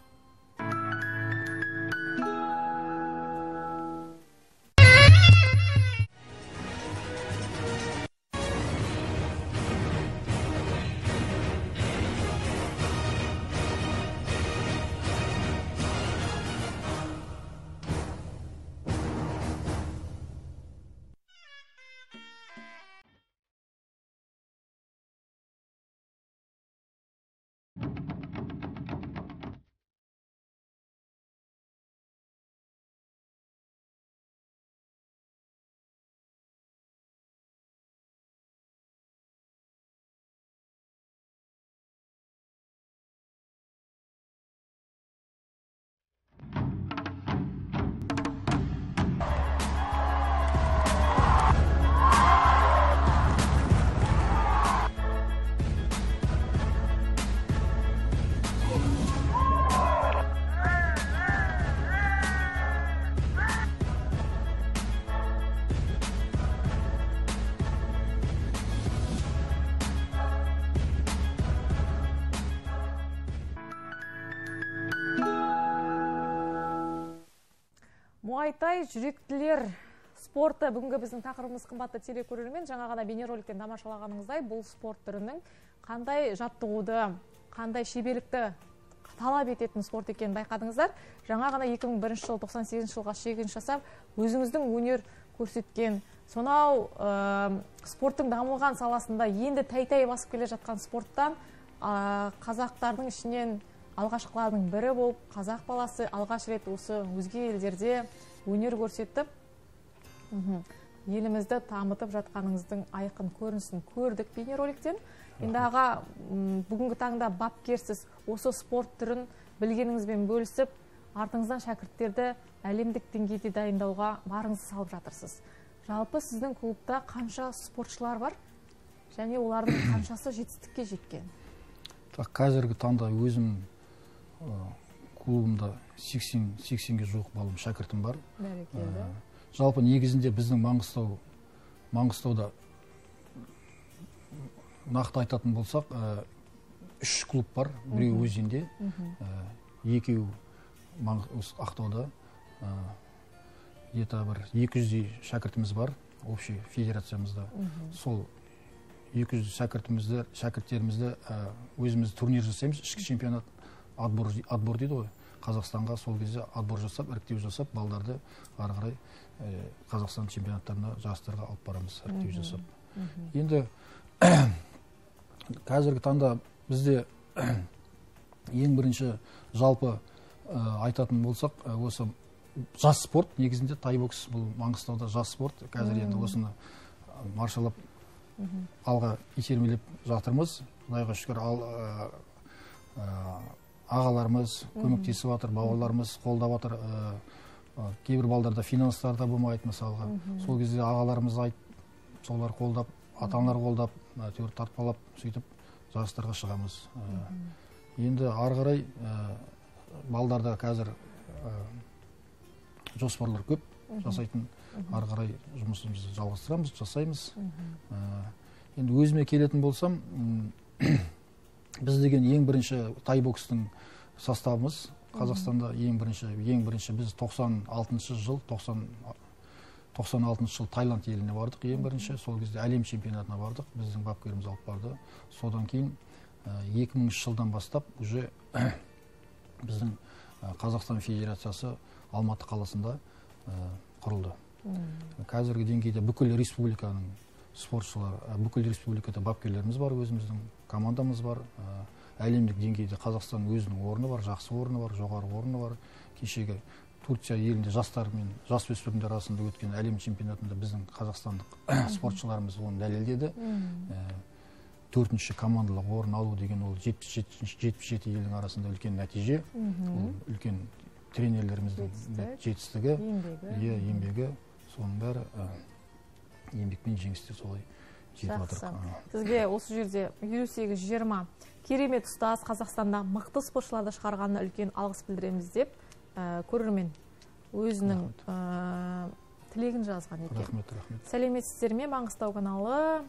Муайтай жүректілер спорты бүгінгі біздің тақырыбымыз. Қымбатты телекөрермен, жаңа ғана бейнероликтен тамашалағаныңыздай, бұл спорт түрінің қандай жаттығуды, қандай шеберлікті талап ететін спорт екенін байқадыңыздар. Жаңа ғана 2001 жыл 98 жылға шегініс жасап, өзіңіздің өнер көрсеткен, сонау спорттың дамылған саласында енді тәй-тәй басып келе жатқан спорттан қазақтардың ішінен алғашқылардың бірі болып, қазақ баласы алғаш рет осы өзге елдерде өнер көрсетіп, елімізді дамытып жатқаныңыздың айқын көрінісін көрдік бейнероликтен. Енді аға, бүгінгі таңда бапкерсіз, осы спорт түрін білгеніңізбен бөлісіп, артыңыздан шәкірттерді әлемдік деңгейде дайындауға барыңызды салып жатырсыз. Жалпы сіздің клубта қанша спортшылар бар және олардың қаншасы жетістікке жеткен? Қазіргі таңда өзім клубымда 80-ге жуық балым шәкіртім бар. Жалпы негізінде біздің Маңғыстауда нақты айтатын болсақ, 3 клуб бар, біреу өзенде, екеу Ақтауда, где-то бір 200 шәкіртіміз бар, общий федерациямызда. Сол 200 шәкірттерімізді өзіміз турнир жасаймыз, ішкі чемпионат, отбор дейді ғой, Қазақстанға сол кезде отбор жасап, іріктеу жасап, балдарды ары қарай Қазақстан чемпионаттарына, жастарға алып барамыз, іріктеу жасап. Енді қазіргі таңда бізде ең бірінші жалпы айтатын болсақ, осы жас спорт, негізінде тайбокс, бұл Маңғыстауда жас спорт. Қазір енді осыны маршалап алға итермелеп жатырмыз. Құдайға шүкір, ағаларымыз көмектесіп жатыр, бауырларымыз қолдап жатыр. Кейбір балдарда финанстарда болмайды, мысалға. Сол кезде ағаларымыз солар қолдап, ата-аналар қолдап, тартпалап, сөйтіп жарыстарға шығамыз. Енді ары қарай балдарда қазір жоспарлар көп жасайтын, ары қарай жұмысымызды жалғастырамыз, жасаймыз. Енді өзіме келетін болсам, біз деген ең бірінші тайбокстың составымыз Қазақстанда ең бірінші біз 96 жыл Таиланд еліне бардық, ең бірінші. Сол кезде әлем чемпионатына бардық, біздің бапкеріміз алып барды. Содан кейін 2000 жылдан бастап уже біздің Қазақстан Федерациясы Алматы қаласында құрылды. Қазіргі деңгейде бүкіл республиканың спортшылар, бүкіл республикада бапкерлеріміз бар, өзіміздің командамыз бар. Әлемдік деңгейде Қазақстан өзінің орны бар, жақсы орны бар, жоғары орны бар. Кешегі Турция елінде жастар мен жасөспірімдер арасында өткен әлем чемпионатында біздің қазақстандық спортшыларымыз оны дәлелдеді. 4-ші командалық орын алу деген ол 77 елдің арасында үлкен нәтиже. Ол үлкен тренерлеріміздің жетістігі, еңбегі, соның бәрі еңбек пен жеңістер солай жетіп отыр. Сізге осы жерде 58-20 керемет ұстаз Қазақстанда мықты спортшыларды шығарғанына үлкен алғыс білдіреміз деп көрермен өзінің тілегін жазған екен. Рахмет. Сәлеметсіздер ме? Маңғыстау каналы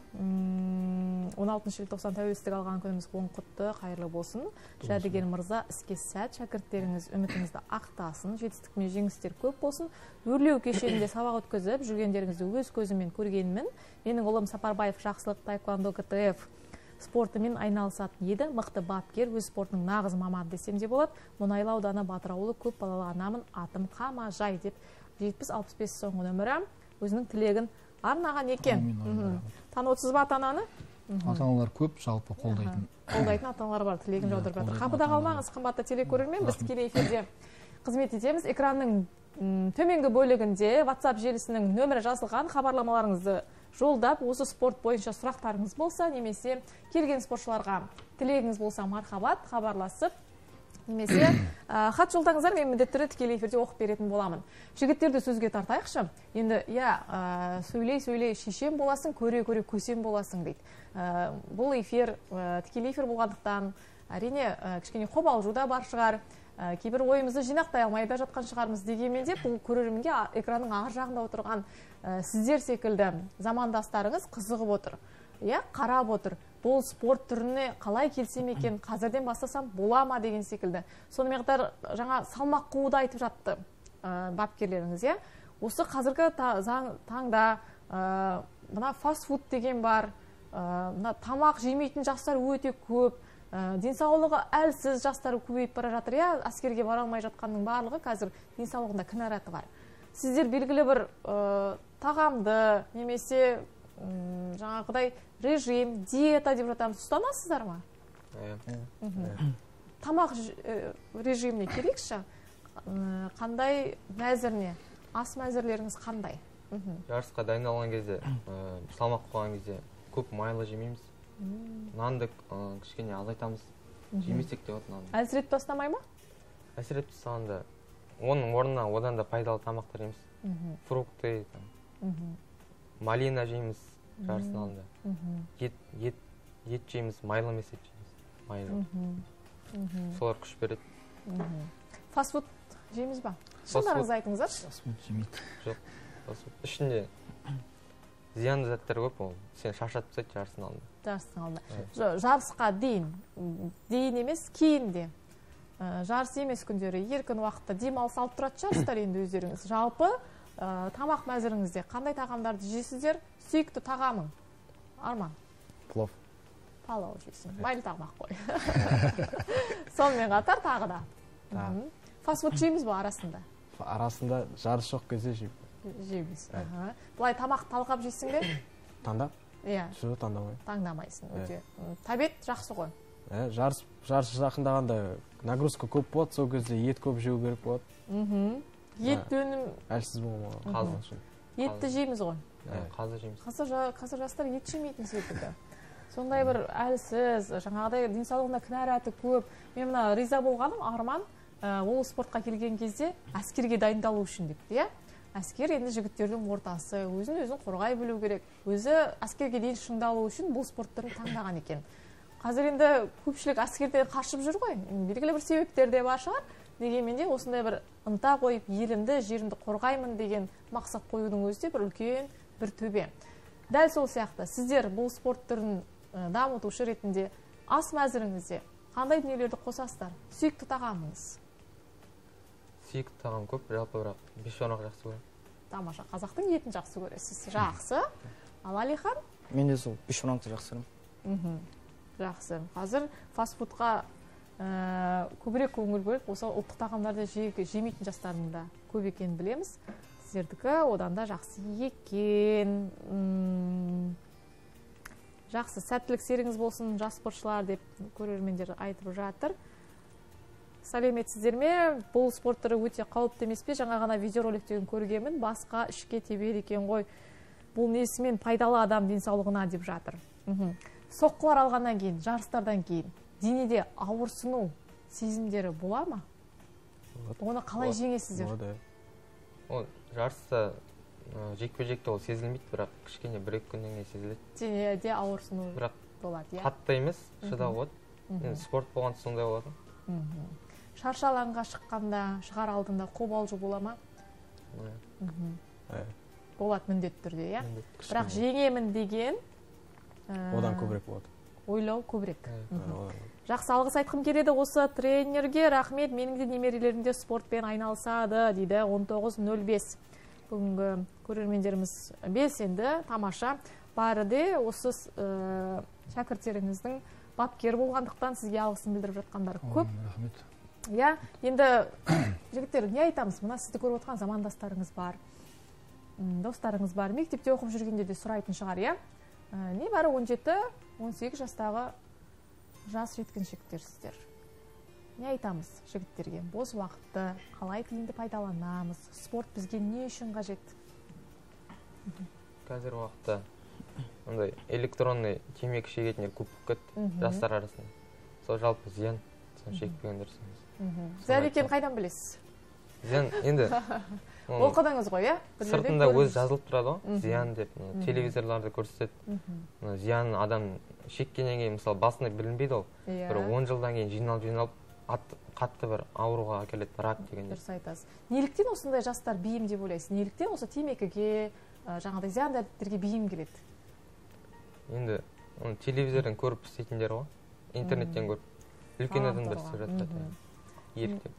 16 желтоқсан тәуелсіздік алған күніміз оң құтты, қайырлы болсын. Жәдігер мырза, іске сәт, шәкірттеріңіз үмітіңізді ақтасын, жетістік пен жеңістер көп болсын. Өрлеу кешенінде сабақ өткізіп жүргендеріңізді өз көзіммен көргенмін. Менің ұлым Сапарбаев жақсылық таеквондо КТФ спортымен айналысатын еді. Мықты бапкер, өз спортының нағыз маман десем де болады. Мұнайлы ауданы Батыр ауылы көп балалы анамын, атым Қамажай деп 70-65 соңғы нөмірі өзінің тілегін арнаған екен. Танытсыз ба ата-ананы? Ата-аналар көп, жалпы қолдайтын ата-аналар бар, тілегін жаудырып жатыр. Қапыда қалмаңыз, қымбатты телекөрермен, біз тікелей эфирде қызмет етеміз. Экранның төменгі бөлігінде WhatsApp желісінің нөмірі жазылған, хабарламаларыңызды жолдап, осы спорт бойынша сұрақтарыңыз болса, немесе келген спортшыларға тілегіңіз болса, мархабат, хабарласып, немесе хат жолдаңыздар, мен міндетті түрде тікелей эфирде оқып беретін боламын. Жігіттерді сөзге тартайықшы. Енді, сөйлей шешем боласың, көре көсем боласың дейді. Бұл эфир тікелей эфир болғандықтан, әрине кішкене қобалжу да бар шығар. Кейбір ойымызды жинақтай алмай да жатқан шығармыз дегенмен де, бұл көрерменге экранның ар жағында отырған сіздер секілді замандастарыңыз қызығып отыр. Қарап отыр. Бұл спорт түріне қалай келсем екен, қазірден бастасам бола ма деген секілді. Сонымен қатар жаңа салмақ қууды айтып жатты бапкерлеріңіз. Осы қазіргі таңда мына фастфуд деген бар, тамақ жемейтін жастар өте көп, денсаулығы әлсіз жастар көбейіп бара жатыр. Әскерге бара алмай жатқанның барлығы қазір денсаулығында кінәраты бар. Сіздер белгілі бір тағамды немесе жаңағыдай режим, диета деп жатамыз, ұстанасыздар ма? Тамақ режиміне келейікші. Қандай мәзіріне? Ас мәзірлеріңіз қандай? Жарысқа дайындалған кезде, салмақ қойған кезде көп майлы жемейміз. Нанды кішкене азайтамыз. Жемесек те нанды. Әлсіреп тастамай ма? Әлсіреп тастағанда оның орнына одан да пайдалы тамақтар жейміз. Фрукты, малина жейміз жарыстың алдында. Ет жейміз, майлы емес ет жейміз. Майлы. Солар күш береді. Фастфуд жейміз ба? Шындарыңыз айтыңыздар. Фастфуд жемейді. Жоқ, фастфуд. Ішінде зиянды заттар көп, ол сен шаршатып тастайды жарыстың алдында. Жарыстың алдында. Жарысқа дейін емес, кейін де. Жарыс емес күндері, еркін уақытта демалыс алып тұрады жарыстар енді өздеріңіз. Жалпы тамақ мәзіріңізде қандай тағамдарды жейсіздер? Сүйікті тағамың? Арман? Плов. Палау жейсің. Майлы тамақ қой. Сонымен қатар тағы да. Фастфуд жейміз ба арасында? Арасында жарыс жоқ кезде жейміз. Бұлай тамақ талқап жейсің бе? Таңдап? Жоқ, таңдамайын. Таңдамайсың. Табет жақсы ғой. Жарыс жақындағанда нагрузка көп болады, сол кезде ет көп жеу керек болады. Ет өнім әлсіз болмаған. Етті жейміз ғой. Қазы жейміз. Қазір жастар ет жемейтін секілді. Сондай бір әлсіз, жаңағыдай денсаулығында кінәраты көп. Мен мына риза болғаным, Арман ол спортқа келген кезде әскерге дайындалу үшін депті. Әскер енді жігіттердің ортасы, өзін қорғай білу керек. Өзі әскерге дейін шыңдалу үшін бұл спорт түрін таңдаған екен. Қазір енді көпшілік әскерден қашып жүр ғой. Белгілі бір себептер де бар шығар. Дегенмен де осындай бір ынта қойып, елімді, жерімді қорғаймын деген мақсат қоюдың өзі де бір үлкен бір төбе. Дәл сол сияқты сіздер бұл спорт түрін дамытушы ретінде ас мәзіріңізде қандай дүниелерді қосасыздар? Сүйікті тағамыңыз? Сүйікті тағам көп, жалпы бірақ бешбармақ жақсы көремін. Тамаша, қазақтың етін жақсы көресіз. Жақсы. Ал Алихан? Мен де сол бешбармақты жақсы көремін. Жақсы. Қазір фастфудқа көбірек көңіл бөліп, осы ұлттық тағамдарды жемейтін жастардың да көп екенін білеміз. Сіздердікі одан да жақсы екен. Жақсы, сәттілік серіңіз болсын жас спортшылар деп көрермендер айтып жатыр. сәлеметсіздер ме? Бұл спорт түрі өте қауіпті емес пе? Жаңа ғана видеороликтерін көргенмін. Басқа ішке тебеді екен ғой. Бұл несімен пайдалы адам денсаулығына деп жатыр. Соққылар алғаннан кейін, жарыстардан кейін денеде ауырсыну сезімдері бола ма? Оны қалай жеңесіздер? Ол жарыста жекпе-жекте ол сезілмейді, бірақ кішкене 1-2 күннен кейін сезіледі. Денеде ауырсыну бірақ болады, иә? қатты емес, шыдау болады. Енді спорт болған сондай болады. Шаршы алаңға шыққанда, шығар алдында қобалжу бола ма? Болады міндетті түрде, иә? Бірақ жеңемін деген одан көбірек болады. Ойлау көбірек. Жақсы, алғыс айтқым келеді осы тренерге. Рахмет, менің де немерелерімде спортпен айналысады, дейді 19.05. Бүгінгі көрермендеріміз белсенді, тамаша. Бары де осы шәкірттеріңіздің бапкер болғандықтан сізге алғысын білдіріп жатқандар көп. Рахмет. Иә, енді жігіттер, не айтамыз? Мына сізді көріп отқан замандастарыңыз бар, достарыңыз бар, мектепте оқып жүргенде де сұрайтын шығар, иә? Не бары 17-18 жастағы жас жеткіншектер сіздер. Не айтамыз жігіттерге? Бос уақытты қалай тиімді пайдаланамыз? Спорт бізге не үшін қажет? Қазір уақытта ондай электронный темекі шегетіндер көп болып кетті жастар арасында. Сол жалпы зиян, соны шекпеген дұрыс емес. Зиян екенін қайдан білесіз? Зиян енді оқыдыңыз ғой, иә? Сыртында өзі жазылып тұрады ғой, зиян деп, телевизорларды көрсетеді. Зиян адам шеккеннен кейін, мысалы, басында білінбейді ол. Бір 10 жылдан кейін жиналып, қатты бір ауруға әкеледі, рак дегенде. Дұрыс айтасыз. Неліктен осындай жастар бейім деп ойлайсыз? Неліктен осы темекіге, жаңағыдай зиянды әдеттерге бейім келеді? Енді телевизордан көріп істейтіндер ғой, интернеттен көріп. Үлкен адамдар істеп жатады. Еріктеп.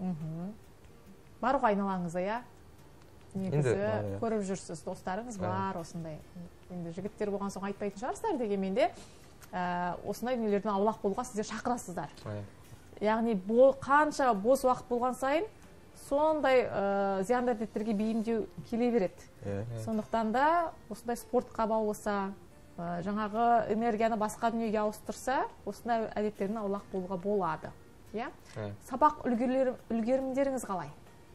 Бар ғой айналаңызда, иә? Негізі көріп жүрсіз, достарыңыз бар осындай. Енді жігіттер болған соң айтпайтын шығарсыздар дегенмен де осындай дүниелерден аулақ болуға сіздер шақырасыздар. Яғни қанша бос уақыт болған сайын сондай зиянды әдеттерге бейімдеу келе береді. Сондықтан да осындай спортқа баулыса, жаңағы энергияны басқа дүниеге ауыстырса, осындай әдеттерден аулақ болуға болады. Сабақ үлгерімдеріңіз қалай?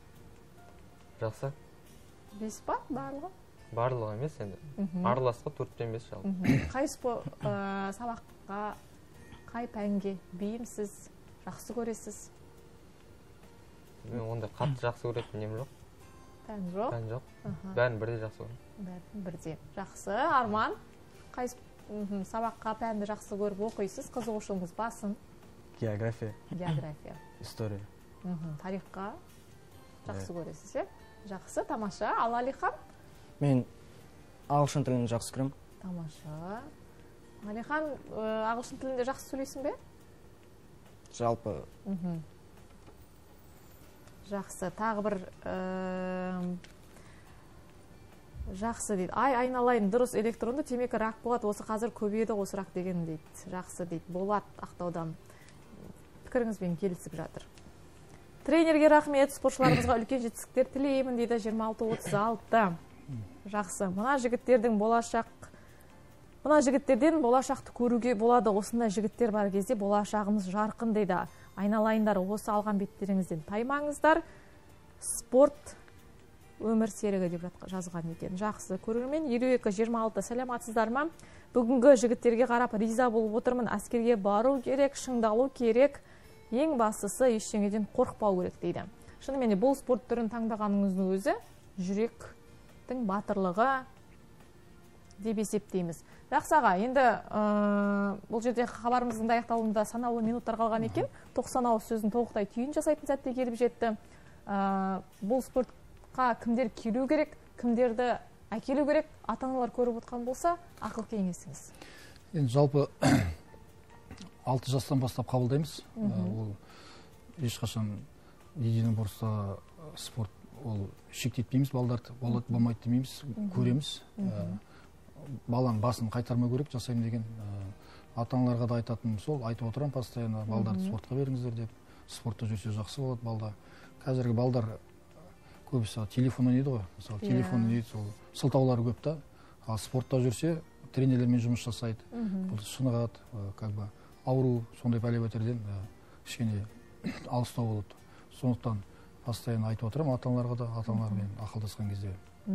Жақсы. Бес па, барлығы? Барлығы емес енді. Араласқа 4-5 жалпы. Қай сабаққа, қай пәнге бейімсіз, жақсы көресіз? Мен онда қатты жақсы көретін нем жоқ. Пән жоқ? Пән жоқ. Бәрін бірде жақсы көрем. Бәрін бірде. Жақсы. Арман, қай сабаққа пәнді жақсы көріп оқисыз? Қызығушылығыңыз басым? География. География. История. Тарихқа жақсы көресіз, е? Жақсы, тамаша. Ал Алихан? Мен ағылшын тілін жақсы көрем. Тамаша. Алихан, ағылшын тілінде жақсы сөйлейсің бе? Жалпы. Жақсы. Тағы бір жақсы дейді. Айналайын, дұрыс, электронды темекі рак болады. Осы қазір көбейеді осы рак деген дейді. Жақсы дейді. Болады Ақтаудан. Пікіріңізбен келісіп жатыр. Тренерге рахмет, спортшыларымызға үлкен жетістіктер тілеймін дейді 26-36. Жақсы. Мына жігіттерден болашақты көруге болады. Осындай жігіттер бар кезде болашағымыз жарқын дейді. Айналайындар, осы алған беттеріңізден таймаңыздар. Спорт өмір серігі деп жазған екен. Жақсы. Көрермен 22-26 сәлематсыздар ма? Бүгінгі жігіттерге қарап риза болып отырмын. Әскерге бару керек, шыңдалу керек. Ең бастысы ештеңеден қорықпау керек дейді. Шынымен бұл спорт түрін таңдағаныңыздың өзі жүректің батырлығы деп есептейміз. Жақсы аға, енді бұл жерде хабарымыздың аяқталуында санаулы минуттар қалған екен. 90 ауыз сөздің толықтай түйін жасайтын сәтте келіп жетті. Бұл спортқа кімдер келу керек, кімдерді әкелу керек, ата-аналар көріп отқан болса, ақыл кеңесіңіз. Енді жалпы 6 жастан бастап қабылдаймыз. Ол ешқашан единоборство спорт ол шектетпейміз балдарды, болады болмайды демейміз, көреміз. Баланың басын қайтармау керек, жасаймын деген ата-аналарға да айтатыным сол, айтып отырамын постоянно, балдарды спортқа беріңіздер деп. Спортта жүрсе жақсы болады балда. Қазіргі балдар көбісі телефон ойнайды ғой. Мысалы, телефон ойнайды, сол сылтаулары көп та. Ал спортта жүрсе, тренерлермен жұмыс жасайды. Бұл шынығады, как бы ауру, сондай пәле-бәтерден кішкене алыстау болады. Сондықтан постоянно айтып отырамын ата-аналарға да, ата-аналармен ақылдасқан кезде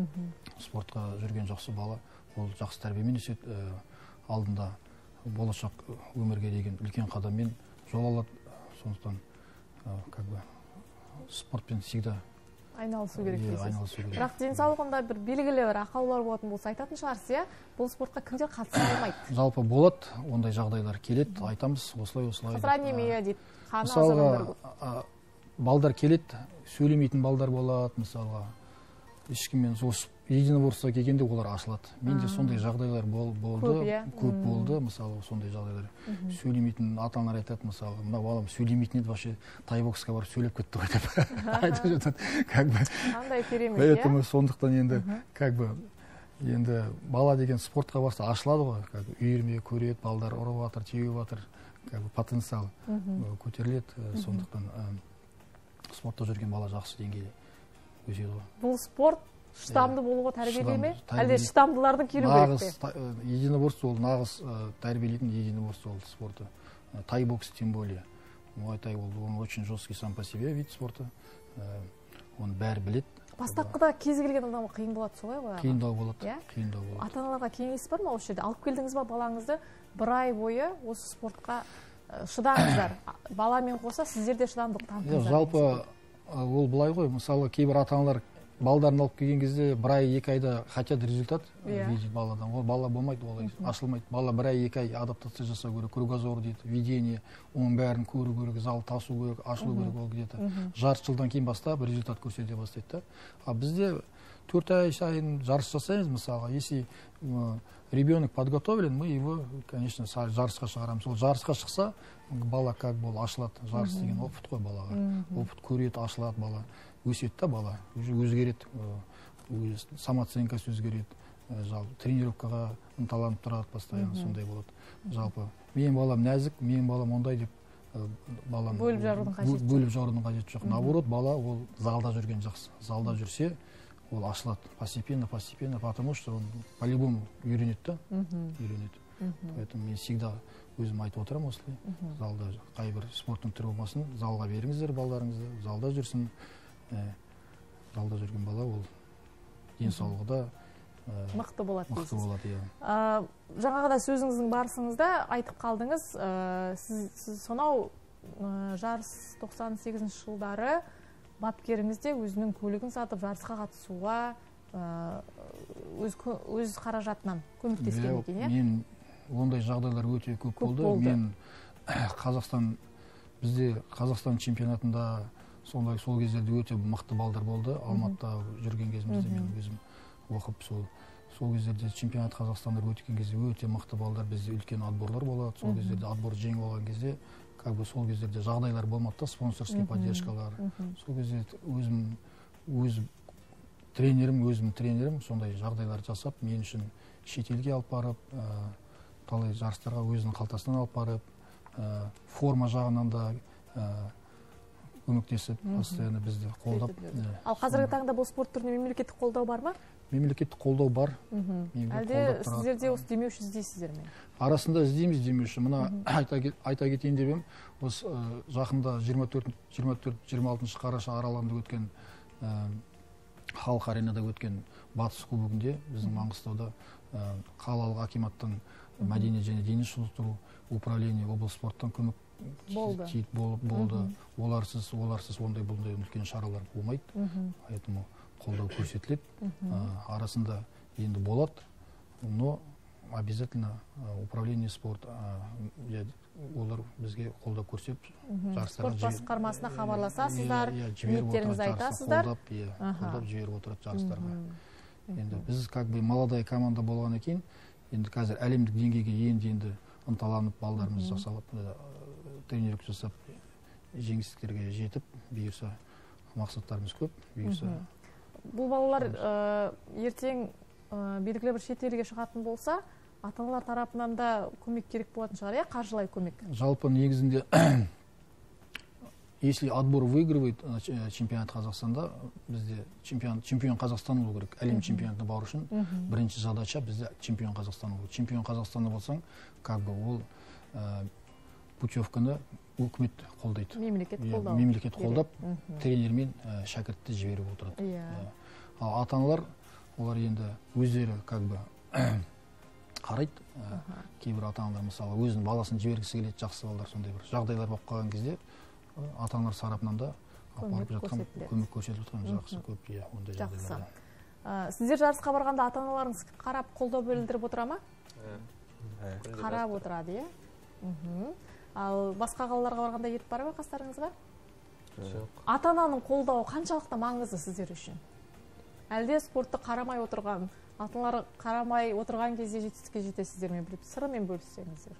спортқа жүрген жақсы бала, ол жақсы тәрбиемен өседі, алдында болашақ өмірге деген үлкен қадаммен жол алады. Сондықтан как бы спортпен всегда айналысу керек дейсіз. Айналысу керек. Бірақ денсаулығында бір белгілі бір ақаулар болатын болса айтатын шығарсыз, иә? Бұл спортқа кімдер қатыса алмайды? Жалпы болады, ондай жағдайлар келеді, айтамыз, осылай. Қазір анемия дейді, қан мысалға, балдар келеді, сөйлемейтін балдар болады, мысалға. Ешкіммен единоборствоға келгенде олар ашылады. Менде сондай жағдайлар болды, көп болды, мысалы, сондай жағдайлар. Сөйлемейтін ата-аналар айтады, мысалы, мына балам сөйлемейтін еді, вообще тайбоксқа барып сөйлеп кетті ғой деп айтып жатады. Как бы қандай керемет, поэтому сондықтан енді как бы енді бала деген спортқа барса ашылады ғой, как бы үйірме көреді, балдар ұрып жатыр, теуіп жатыр, как бы потенциал көтеріледі. Сондықтан спортта жүрген бала жақсы деңгейде өседі ғой. Бұл спорт шыдамды болуға тәрбиелей ме? Әлде шыдамдылардың келу керек пе? Единоборство ол нағыз тәрбиелейтін единоборство ол спорты. Тайбокс тем более. Муай-тай он очень жесткий сам по себе вид спорта. Оны бәрі біледі. Бастапқыда кез келген адамға қиын болады, солай ғой? Қиындау болады. Ата-аналарға кеңес бар ма осы жерде? Алып келдіңіз ба балаңызды? Бір ай бойы осы спортқа шыдаңыздар. Баламен қоса сіздер де шыдамдылық танытыңыздар. Жалпы ол былай ғой, мысалы кейбір ата-аналар балдарын алып келген кезде бір ай, 2 айда хотят результат видеть баладан. Ол бала болмайды, олай ашылмайды. Бала бір ай, 2 ай адаптация жасау керек, кругозор дейді, видение, оның бәрін көру керек, зал тасу керек, ашылу керек, ол где-то жарты жылдан кейін бастап результат көрсете бастайды да. А бізде 4 ай сайын жарыс жасаймыз, мысалы, если ребенок подготовлен, мы его, конечно, жарысқа шығарамыз. Ол жарысқа шықса, бала как бол ашылады. Жарыс деген опыт қой балаға. Опыт көреді, ашылады бала. Өседі да бала, өзгереді, самооценкасы өзгереді, тренировкаға ынталанып тұрады, постоянно сондай болады. Жалпы, менің балам нәзік, менің балам ондай деп баланы бөліп жарудың қажеті жоқ. Наоборот, бала ол залда жүрген жақсы. Залда жүрсе, ол ашылады постепенно, потому что он по-любому үйренеді да, үйренеді. Поэтому мен всегда өзім айтып отырамын осылай. Залда қайбір спорттың түрі болмасын, залға беріңіздер балдарыңызды, залда жүрсін. Залда жүрген бала ол денсаулығы да мықты болады дейсіз. Мықты болады, иә. Жаңағыда сөзіңіздің барысыңызда айтып қалдыңыз, сіз сонау жарыс 98 жылдары бапкеріңіз де өзінің көлігін сатып жарысқа қатысуға өз қаражатынан көмектескен екен, иә? Мен ондай жағдайлар өте көп болды. Мен бізде Қазақстан чемпионатында сол кездерде өте мықты балдар болды. Алматыда жүрген кезімізде мен өзім оқып, сол кездерде чемпионат Қазақстандар өткен кезде өте мықты балдар, бізде үлкен отборлар болады. Сол кездерде отбор жеңіп алған кезде, как бы сол кездерде жағдайлар болмады да, спонсорский поддержкалар. Сол кезде өз тренерім сондай жағдайлар жасап, мен үшін шетелге алып барып, талай жарыстарға өзінің қалтасынан алып барып, форма жағынан да көмектесіп, постоянно бізді қолдап. Ал қазіргі таңда бұл спорт түріне мемлекеттік қолдау бар ма? Мемлекеттік қолдау бар. Әлде сіздерде осы демеуші іздейсіздер ме? Арасында іздейміз демеуші. Мына айта кетейін деп едім, осы жақында 24-26 қараша аралығында өткен халық аренада өткен батыс кубогінде біздің Маңғыстауда қалалық акиматтың мәдениет және дене шынықтыру управление облыс спорттан көмек болды. Оларсыз ондай үлкен шаралар болмайды. Поэтому қолдау көрсетіледі. Арасында енді болады, но обязательно управление спорт олар бізге қолдау көрсетіп, спорт басқармасына хабарласасыздар, ниеттеріңізді айтасыздар. Қолдап жіберіп отырады жарыстарға. Енді біз как бы молодая команда болған екен, енді қазір әлемдік деңгейге енді ынталанып, балдарымыз жасалып, тренировка жасап, жеңістіктерге жетіп, бұйырса мақсаттарымыз көп, бұйырса. Бұл балалар ертең белгілі бір шетелге шығатын болса, ата-аналар тарапынан да көмек керек болатын шығар, иә, қаржылай көмек? Жалпы негізінде, если отбор выигрывает чемпионат Қазақстанда, бізде чемпион Қазақстан болу керек. Әлем чемпионатына бару үшін бірінші задача бізде чемпион Қазақстан болу. Чемпион Қазақстанда болсаң, как бы ол путевканы өкімет қолдайды. Мемлекет Иә, қолдау. мемлекет қолдап, Мгм. тренер мен шәкіртті жіберіп отырады. Иә. Ал ата-аналар олар енді өздері как бы қарайды. Кейбір ата-аналар мысалы өзінің баласын жібергісі келеді, жақсы балалар, сондай бір жағдайлар болып қалған кезде ата-аналар тарапынан да апарып жатқан көмек көрсетіліп жатқан жақсы көп, иә, ондай Жақсы. жағдайларда. Сіздер жарысқа барғанда ата-аналарыңыз қарап қолдау білдіріп отыра ма? Күнде Қарап жазып отырады, иә. Ал басқа қалаларға барғанда етіп бара ма қастарыңызға? Жоқ. Ата-ананың қолдауы қаншалықты маңызды сіздер үшін? Әлде спортты қарамай отырған, ата-аналар қарамай отырған кезде жетістікке жетесіздер ме, біліп сырымен бөліссеңіздер?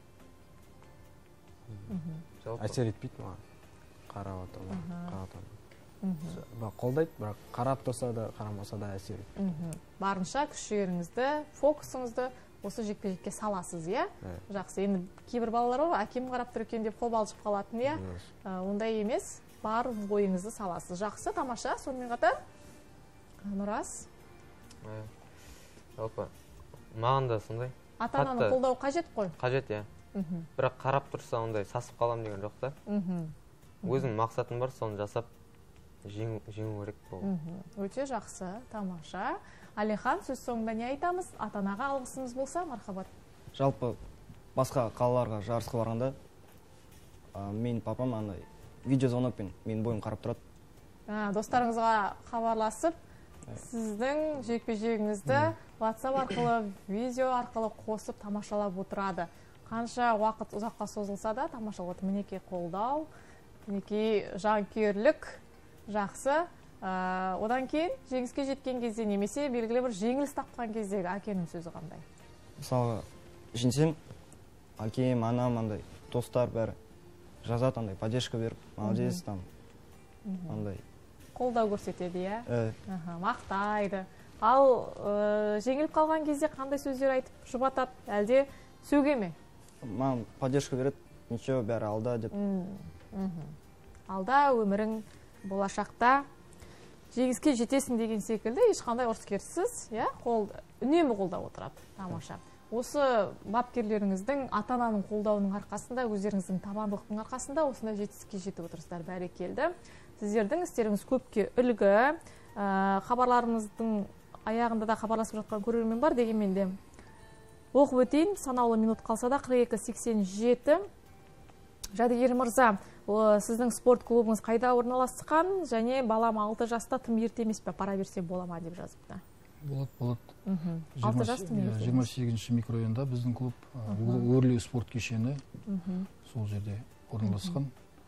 Жалпы Әсер етпейді маған. Қарап отырмын. Қолдайды, бірақ қарап тұрса да, қарамаса да әсер етпейді. Барынша күш жігеріңізді, фокусыңызды осы жекпе-жекке саласыз, иә? Жақсы. Енді кейбір балалар бар, әкем қарап тұр екен деп қобалжып қалатын, иә? Ондай емес, бар ойыңызды саласыз. Жақсы, тамаша. Сонымен қатар Нұрас. Жалпы маған да сондай. Ата-ананың қолдауы қажет қой. Қажет, иә. Бірақ қарап тұрса ондай сасып қалам деген жоқ та. Өзім мақсатым бар, соны жасап жеңу керек бұл. Өте жақсы, тамаша. Алихан, сөз соңында не айтамыз? Ата-анаға алғысымыз болса, мархабат. Жалпы басқа қалаларға жарысқа барғанда менің папам андай видеозвонокпен менің бойым қарап тұрады. Достарыңызға хабарласып, сіздің жекпе-жегіңізді WhatsApp арқылы, видео арқылы қосып тамашалап отырады. Қанша уақыт ұзаққа созылса да тамашалап, мінекей қолдау, мінекей жанкүйерлік, жақсы. Одан кейін жеңіске жеткен кезде немесе белгілі бір жеңіліс тапқан кездегі әкенің сөзі қандай? Мысалы, жеңсем, әкем, анам, андай достар бәрі жазады, андай поддержка беріп, молодец, там, андай. Қолдау көрсетеді, иә? Мақтайды. Ал жеңіліп қалған кезде қандай сөздер айтып жұбатады, әлде сөге ме? Маған поддержка береді, ничего, бәрі алда деп. Алда өмірің болашақта жеңіске жетесің деген секілді, ешқандай ұрыс-керіссіз, үнемі қолдап отырады. Тамаша. Осы бапкерлеріңіздің ата-ананың қолдауының арқасында, өздеріңіздің табандылықтың арқасында осындай жетістікке жетіп отырсыздар, бәрекелді. Сіздердің істеріңіз көпке үлгі. Хабарларымыздың аяғында да хабарласып жатқан көрермен бар, дегенмен де оқып өтейін. Санаулы минут қалса да 42-87. Жадыгер мырза, сіздің спорт клубыңыз қайда орналасқан, және балам 6 жаста тым ерте емес пе, пара берсе бола ма деп жазыпты. Болады. 6 жас тым ерте. 28-ші микрорайонда біздің клуб, Өрлеу спорт кешені, сол жерде орналасқан.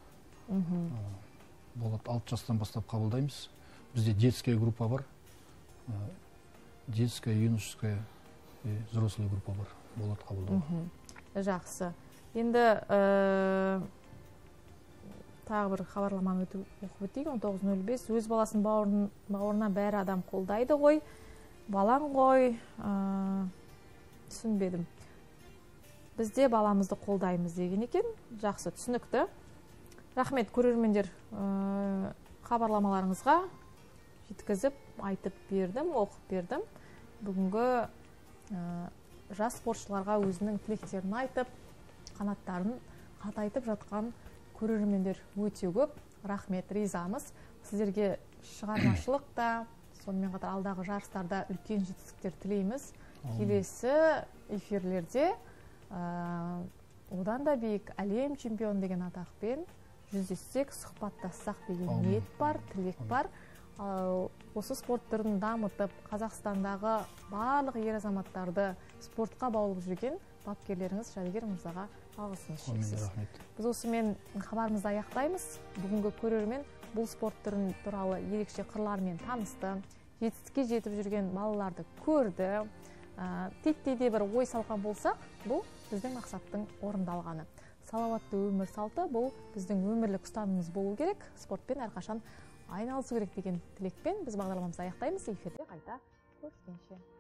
Болады, 6 жастан бастап қабылдаймыз. Бізде детская группа бар, детская, юношеская, взрослая группа бар. Болады қабылдау. Жақсы. Енді тағы бір хабарламаны оқып өтейік. 19.05. Өз баласын бауырына бәрі адам қолдайды ғой. Балаң ғой, түсінбедім. Бізде баламызды қолдаймыз деген екен. Жақсы, түсінікті. Рахмет, көрермендер, хабарламаларыңызға жеткізіп, айтып бердім, оқып бердім. Бүгінгі жас спортшыларға өзінің тілектерін айтып, қанаттарын қатайтып жатқан көрермендер өте көп. Рахмет, ризамыз. Сіздерге шығармашылық та, сонымен қатар алдағы жарыстарда үлкен жетістіктер тілейміз. Келесі эфирлерде одан да биік әлем чемпион деген атақпен жүздессек, сұхбаттассақ деген ниет бар, тілек бар. Осы спорт түрін дамытып, Қазақстандағы барлық ер азаматтарды спортқа баулып жүрген бапкерлеріңіз Жадыгер мырзаға алғысымыз шексіз. Біз осымен хабарымызды аяқтаймыз. Бүгінгі көрермен бұл спорт түрін туралы ерекше қырлармен танысты, жетістікке жетіп жүрген балаларды көрді. Титтей де бір ой салған болсақ, бұл біздің мақсаттың орындалғаны. Салауатты өмір салты бұл біздің өмірлік ұстанымымыз болу керек. Спортпен әрқашан айналысу керек деген тілекпен біз бағдарламамызды аяқтаймыз. Эфирде қайта көріскенше.